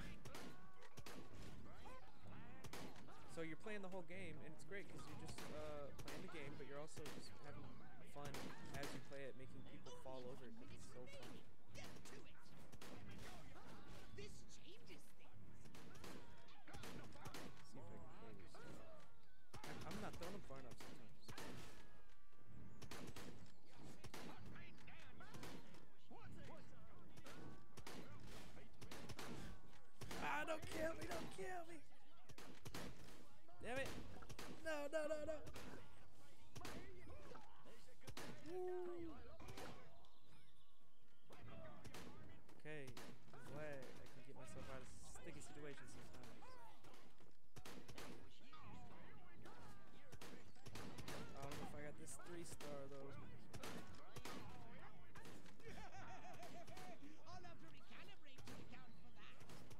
So you're playing the whole game, and it's great because you're just playing the game, but you're also just having fun as you play it, making people fall over because it's so funny. Get to it. This changes things. See if I can play this. I'm not throwing them far enough sometimes. Ah, don't kill me, don't kill me! Damn it! No! Woo. Okay, I'm glad I can get myself out of sticky situations sometimes. I don't know if I got this 3-star though. I'll have to recalibrate to account for that.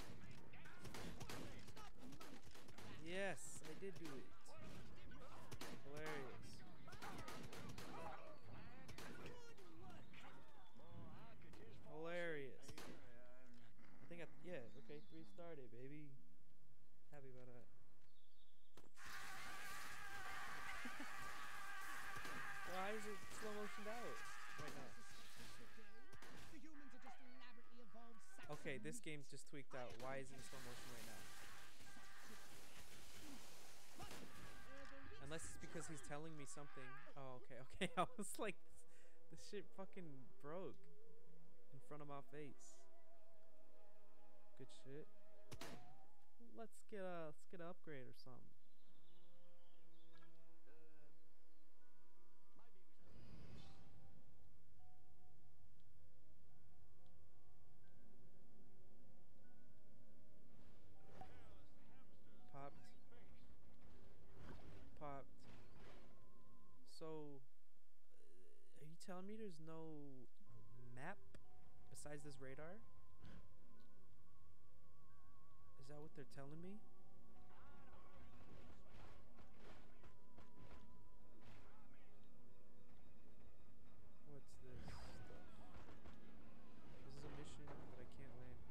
Yes, I did do it. Hilarious. Hilarious. I think yeah, okay, 3-starred it, baby. Happy about that. Why is it slow motioned out right now? The humans are just elaborately evolved sacks Okay, of this meat. game's just tweaked out. Why is it in slow motion right now? Unless it's because he's telling me something. Oh, okay. I was like, this shit fucking broke in front of my face. Good shit. Let's get an upgrade or something. Popped. So, are you telling me there's no map besides this radar? Is that what they're telling me? What's this stuff? This is a mission that I can't land.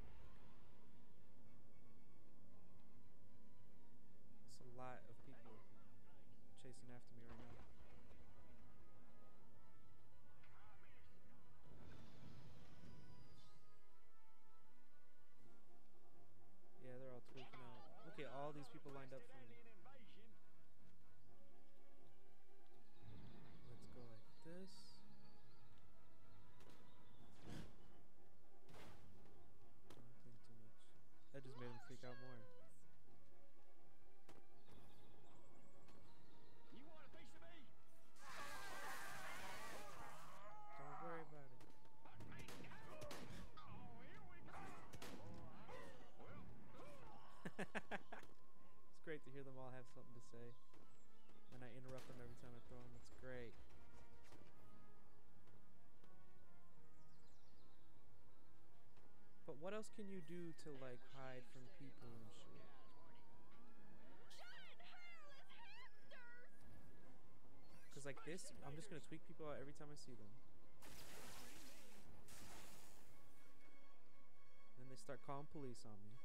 It's a lot of people chasing after me right now. Yeah, they're all tweaking out. Look at all these people lined up for me. Let's go like this. Don't think too much. That just made him freak out more. You want a piece of me? Don't worry about it. It's great to hear them all have something to say. And I interrupt them every time I throw them. It's great. But what else can you do to like hide from people and shit? Cause like this, I'm just gonna tweak people out every time I see them. Then they start calling police on me.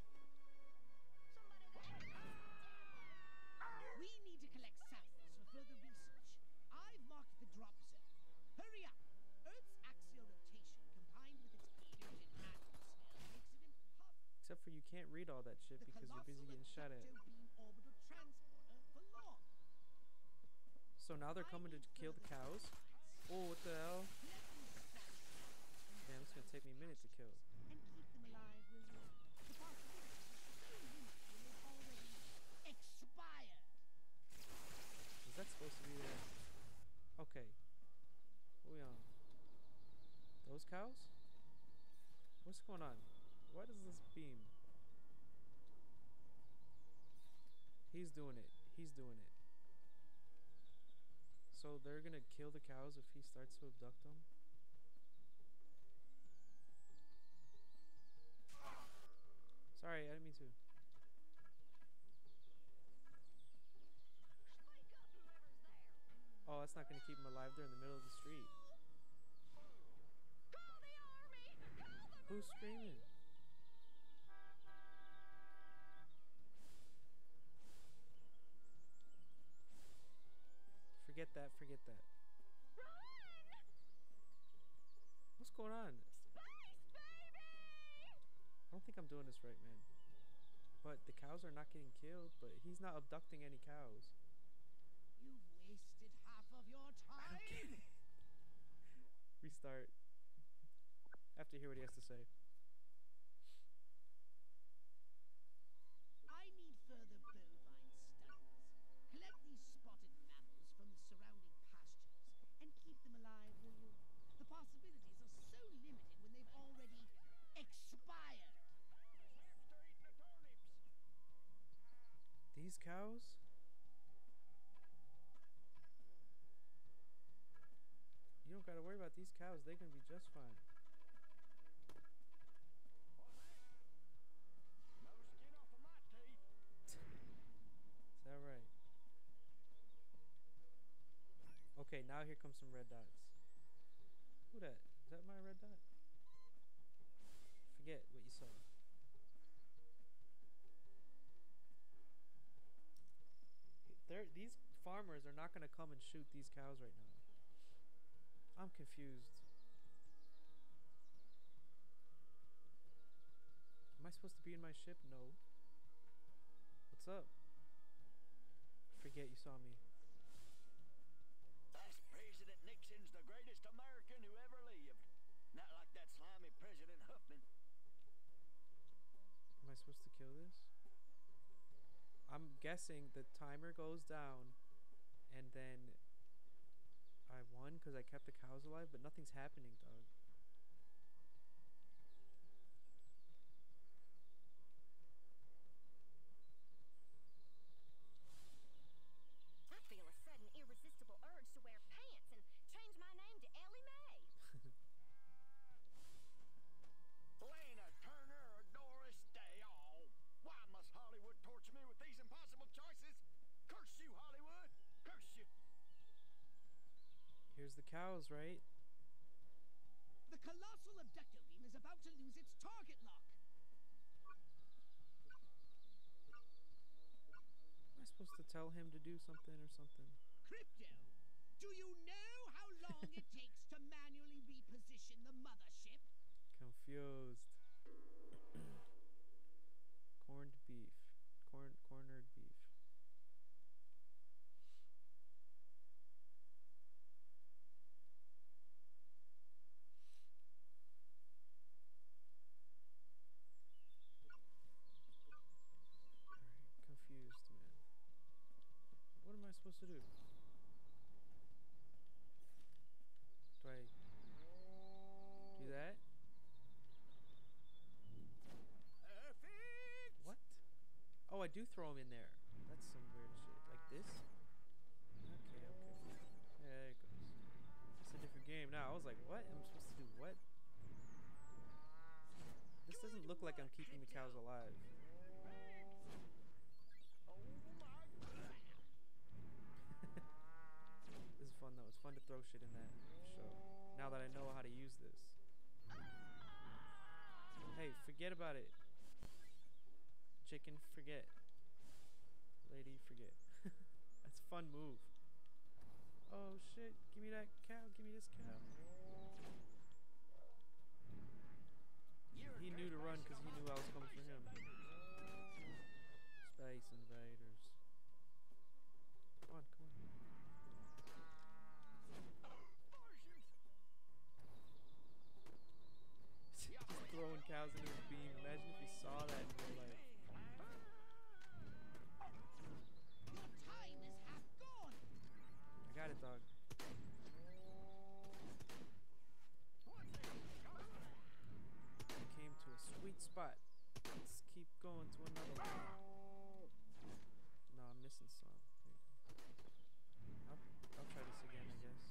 We need to collect samples for further research. I've marked the drop zone. Hurry up! Earth's axial rotation combined with its built-in atmosphere makes it impossible. Except for you can't read all that shit because you're busy getting shot at. Beam orbital transporter for long. So now they're coming to kill the cows? Oh, what the hell? Damn, it's gonna take me a minute to kill. And keep them alive, will you? The possibilities are so limited when they've already expired. Is that supposed to be there? Okay. What we on? Those cows? What's going on? What is this beam? He's doing it. He's doing it. So they're gonna kill the cows if he starts to abduct them? Sorry, I didn't mean to. Oh, that's not gonna keep him alive. They're in the middle of the street. Who's screaming? Forget that, forget that. What's going on? I don't think I'm doing this right, man. But the cows are not getting killed, but he's not abducting any cows. You've wasted half of your I don't get time. it. Restart. I have to hear what he has to say. I need further bovine studies. Collect these spotted mammals from the surrounding pastures and keep them alive, will you? The possibilities are so limited when they've already expired. These cows? You don't gotta worry about these cows. They're gonna be just fine. Is that right? Okay, now here comes some red dots. Who that? Is that my red dot? Forget what you saw. These farmers are not gonna come and shoot these cows right now. I'm confused. Am I supposed to be in my ship? No. What's up? Forget you saw me. Vice President Nixon's the greatest American who ever lived. Not like that slimy President Huffman. Am I supposed to kill this? I'm guessing the timer goes down and then I won because I kept the cows alive, but nothing's happening, dog. I feel a sudden irresistible urge to wear pants and change my name to Ellie Mae. Lena Turner or Doris Day. Oh, why must about to lose its target lock. Am I supposed to tell him to do something or something? Crypto, do you know how long it takes to manually reposition the mothership? Confused. Corned beef. Cornered beef. Alright, confused, man. What am I supposed to do? Do I do that? What? Oh, I do throw him in there. That's some weird shit. Like this? Okay, okay. There it goes. It's a different game now. I was like, what? I'm supposed to do what? This doesn't look like I'm keeping the cows alive. This is fun though. It's fun to throw shit in that show. Now that I know how to use this. Hey, forget about it. Chicken, forget. Lady, forget. That's a fun move. Oh shit, give me that cow, give me this cow. He knew to run because he knew I was coming for him. Space Invaders. Come on, come on. Just throwing cows into his beam. Imagine if he saw that in real life. Your time is half gone. I got it, dog. We came to a sweet spot. Let's keep going to another one. No, I'm missing some. I'll try this again, I guess.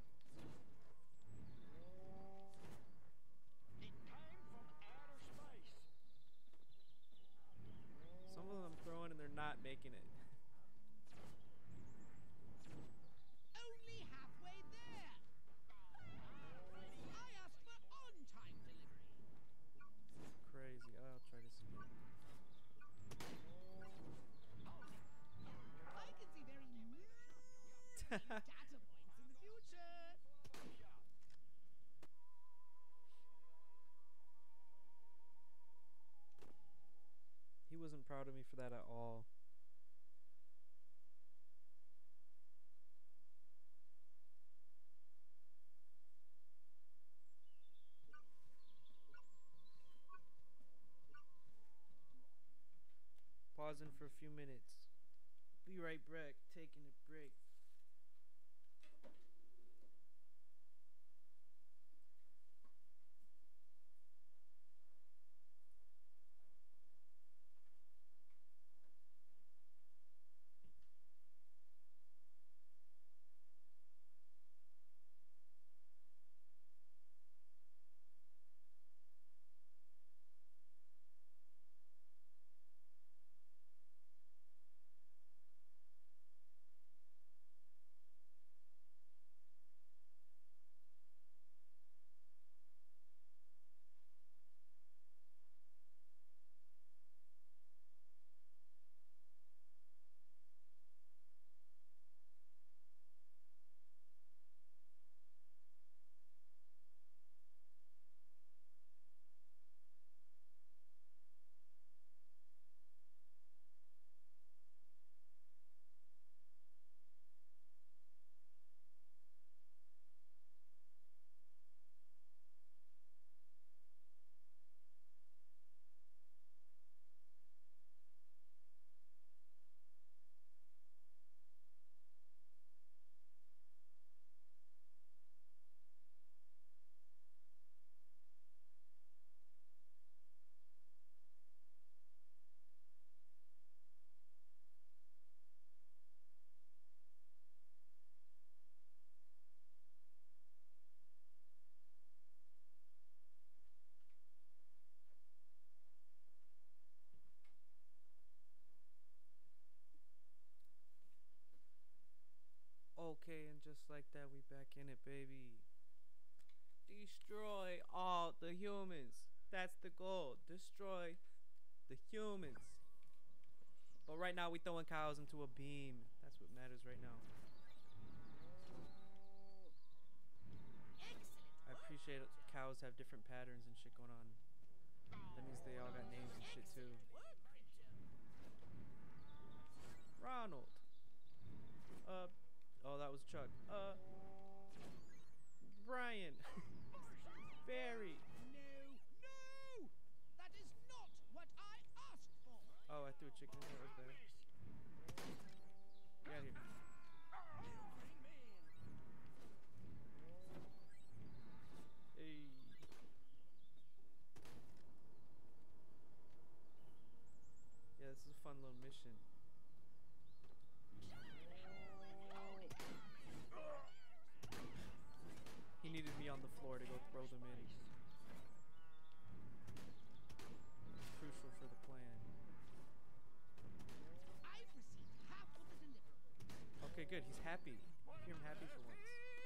Some of them I'm throwing and they're not making it. Only halfway there. I asked for on-time delivery. Crazy. I'll try this again. I can see very data points in the future. He wasn't proud of me for that at all. Pausing for a few minutes. Be right back, taking a break. Okay, and just like that, we back in it, baby. Destroy all the humans. That's the goal. Destroy the humans. But right now we throwing cows into a beam. That's what matters right now. I appreciate it. Cows have different patterns and shit going on. That means they all got names and shit too. Ronald. Oh, that was Chuck. Brian. Barry. No! That is not what I asked for! Oh, I threw a chicken in there. It was there. Get out of here. Hey. Yeah, this is a fun little mission. He needed me on the floor to go throw them in. Crucial for the plan. I've received half of the deliverable. Okay, good. He's happy. I hear him happy for once.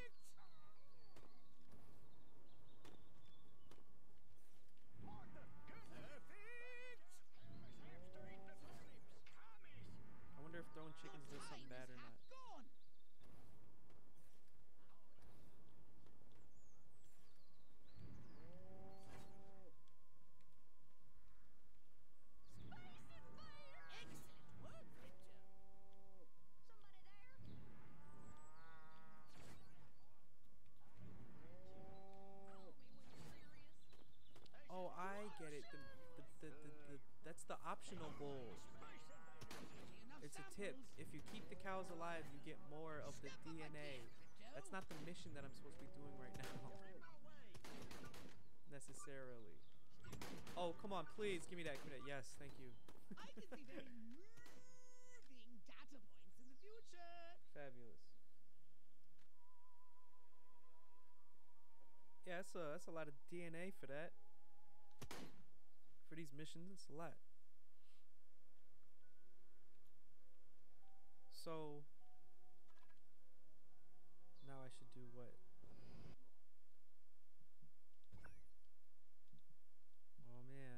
I wonder if throwing chickens does something bad or not. Gone! Excellent work, Crypto. Oh, I get it. That's the optional goal. It's a tip. If you keep the cows alive, you get more of the DNA. That's not the mission that I'm supposed to be doing right now. Necessarily. Oh, come on, please. Give me that. Give me that. Yes, thank you. I can see very moving data points in the future. Fabulous. Yeah, that's a lot of DNA for that. For these missions, it's a lot. So now I should do what? Oh man.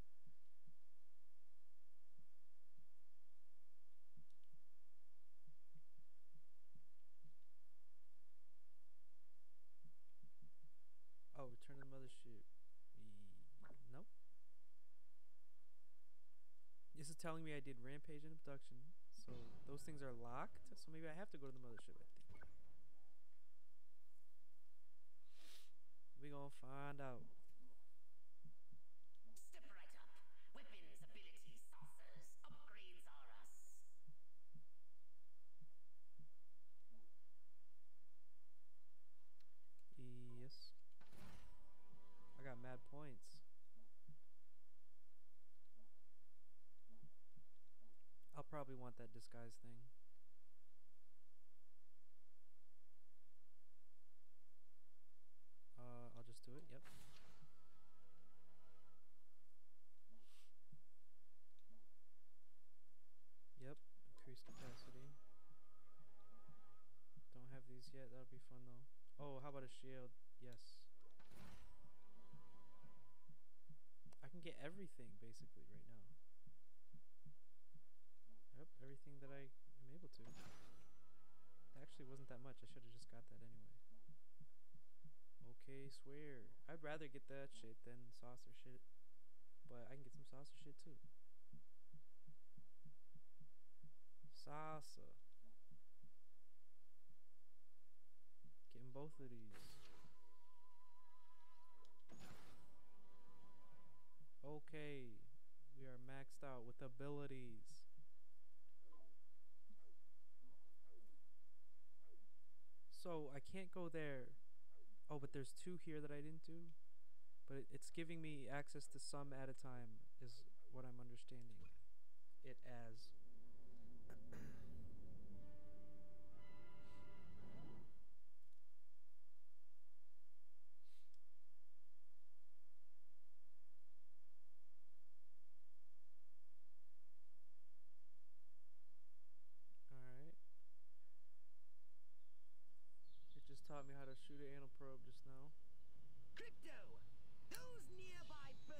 Oh, return to the mothership. Nope. This is telling me I did rampage and abduction. So those things are locked. So maybe I have to go to the mothership, I think. We gonna find out. Step right up. Weapons, abilities, saucers, upgrades are us. Yes. I got mad points. I'll probably want that disguise thing. I'll just do it. Yep. Yep. Increased capacity. Don't have these yet. That'll be fun though. Oh, how about a shield? Yes. I can get everything basically right now. Yep, everything that I am able to. That actually wasn't that much. I should have just got that anyway. Okay, swear. I'd rather get that shit than saucer shit. But I can get some saucer shit too. Salsa. Getting both of these. Okay. We are maxed out with abilities. So I can't go there. Oh, but there's two here that I didn't do. But it's giving me access to some at a time is what I'm understanding it as. Alright. It just taught me how to shoot an anal probe just now. Crypto! Those nearby birds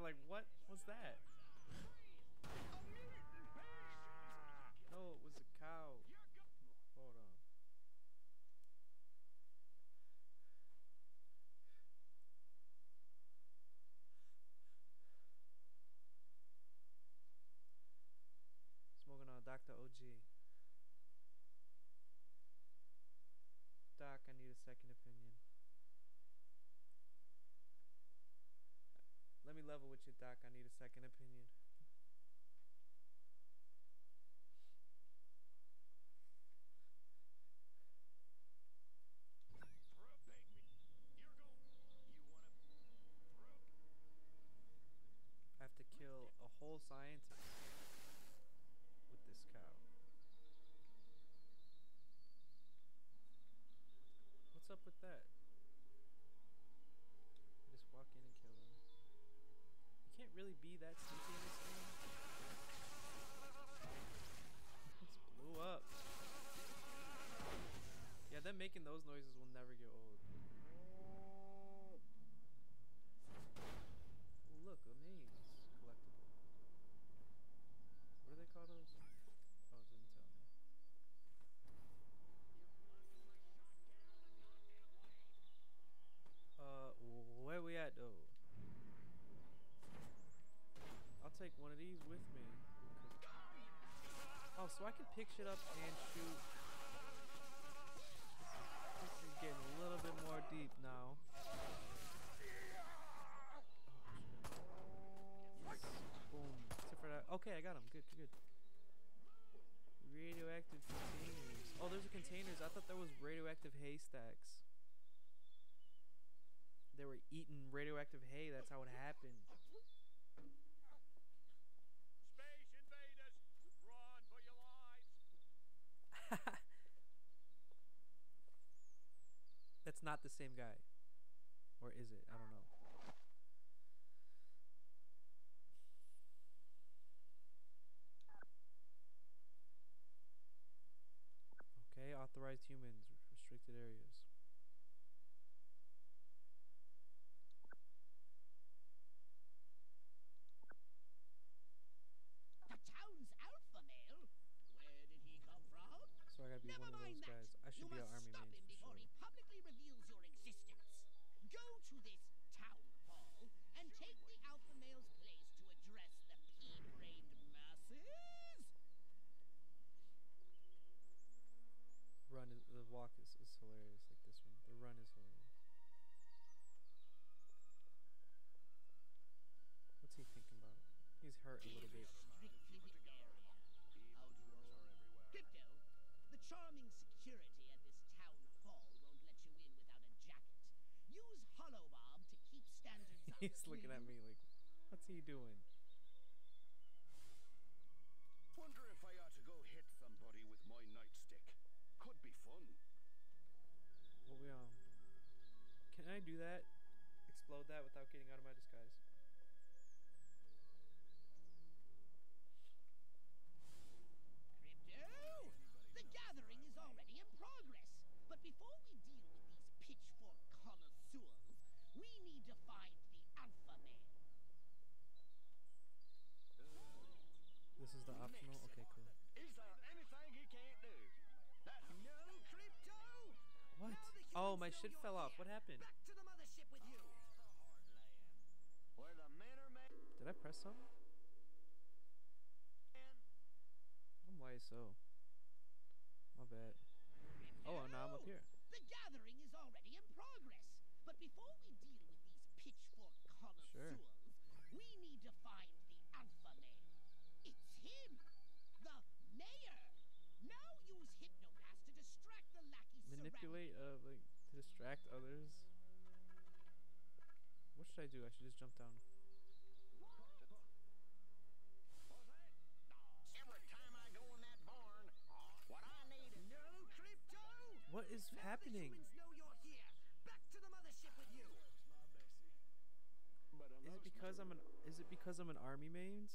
like, what was that? No, it was a cow. Hold on. Smoking on Dr. OG. Doc, I need a second opinion. Let me level with you, Doc. I need a second opinion. I have to kill a whole scientist with this cow. What's up with that? I just walk in and kill them. You can't really be that sneaky in this game. It's blew up. Yeah, them making those noises will never get old. Oh, look, a maze collectible. What do they call those? Oh, it didn't tell me. Where we at though? I'll take one of these with me. Oh, so I can pick shit up and shoot. This is getting a little bit more deep now. Oh, boom. Except for that. Okay, I got him. Good, good, good. Radioactive containers. Oh, there's a containers. I thought there was radioactive haystacks. They were eating radioactive hay. That's how it happened. Space invaders, run for your lives. That's not the same guy. Or is it? I don't know. Okay, authorized humans, restricted areas. The town's alpha male? Where did he come from? So I gotta be Never one of mind those that. guys. I should You be an must army stop man him for before sure. he publicly reveals your existence. Go to this town hall and take the alpha male's place to address the pea-brained masses. Run is, the walk is hilarious, like this one. The run is hilarious. What's he thinking about? He's hurt a little bit. Strictly the area. Crypto, the charming security at this town hall won't let you in without a jacket. Use Holobob to keep standards up. He's looking at me like, what's he doing? Wonder if I ought to go hit somebody with my nightstick. Could be fun. What we on? Can I do that? Explode that without getting out of my disguise? Crypto! The gathering is already in progress. But before we deal with these pitchfork connoisseurs, we need to find the alpha male. This is the optional? Okay, cool. Is there anything he can't do? No, Crypto! What? Now the Oh, humans my know shit you're fell off. here. What happened? Back to the mothership with you. Where the men are made. Did I press something? Why so? My bad. Oh, now I'm up here. The gathering is already in progress. But before we deal with these pitchfork connoisseurs, we need to find the alpha male. It's him, the mayor. Now use Hypnoblast to distract the lackeys Manipulate, like, to distract others. What should I do? I should just jump down. Every time I go in that barn, what I need is No, Crypto! What is Now happening? the humans know you're here. Back to the mothership with you. Is it because I'm an army mains?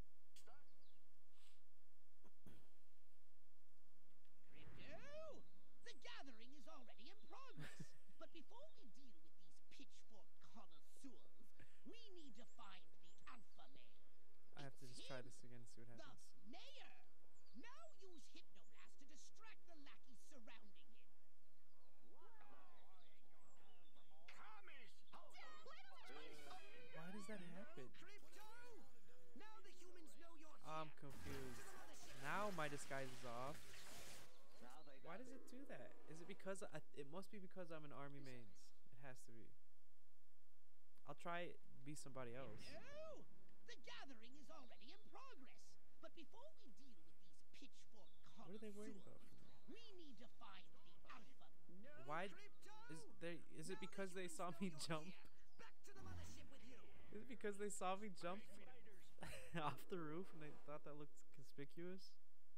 Crypto! The gathering is already in progress. But before we deal with these pitchfork connoisseurs, we need to find the it. Crypto! Now the humans know you're I'm here. confused. Now my disguise is off. Why does it do that? Is it because it must be because I'm an army mains. It has to be. I'll try it be somebody else. No! The gathering is already in progress. But before we deal with these pitchfork What are they worried about? connoisseurs, we need to find the alpha. No Why crypto! is it Now the because they humans saw know me you're jump? here. Back to the mothership with you. Is it because they saw me jump off the roof and they thought that looked conspicuous?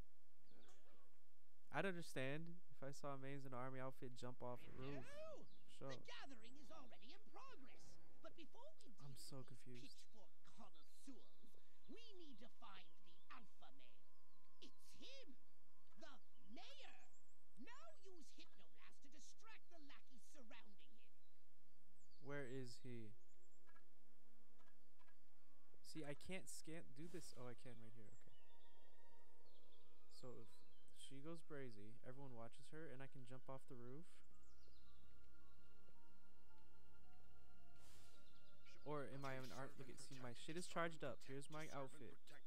I'd understand if I saw Mains in an army outfit jump off the roof. No! Sure. The gathering is already in progress. But before we deal I'm so with these confused. pitchfork connoisseurs, we need to find the alpha male. It's him, the mayor. Now use Hypnoblast to distract the lackeys surrounding him. Where is he? See, I can't do this. Oh, I can right here. Okay. So if she goes brazy, everyone watches her, and I can jump off the roof. Or am I an art? Look at, see, my shit is charged up. Here's my outfit.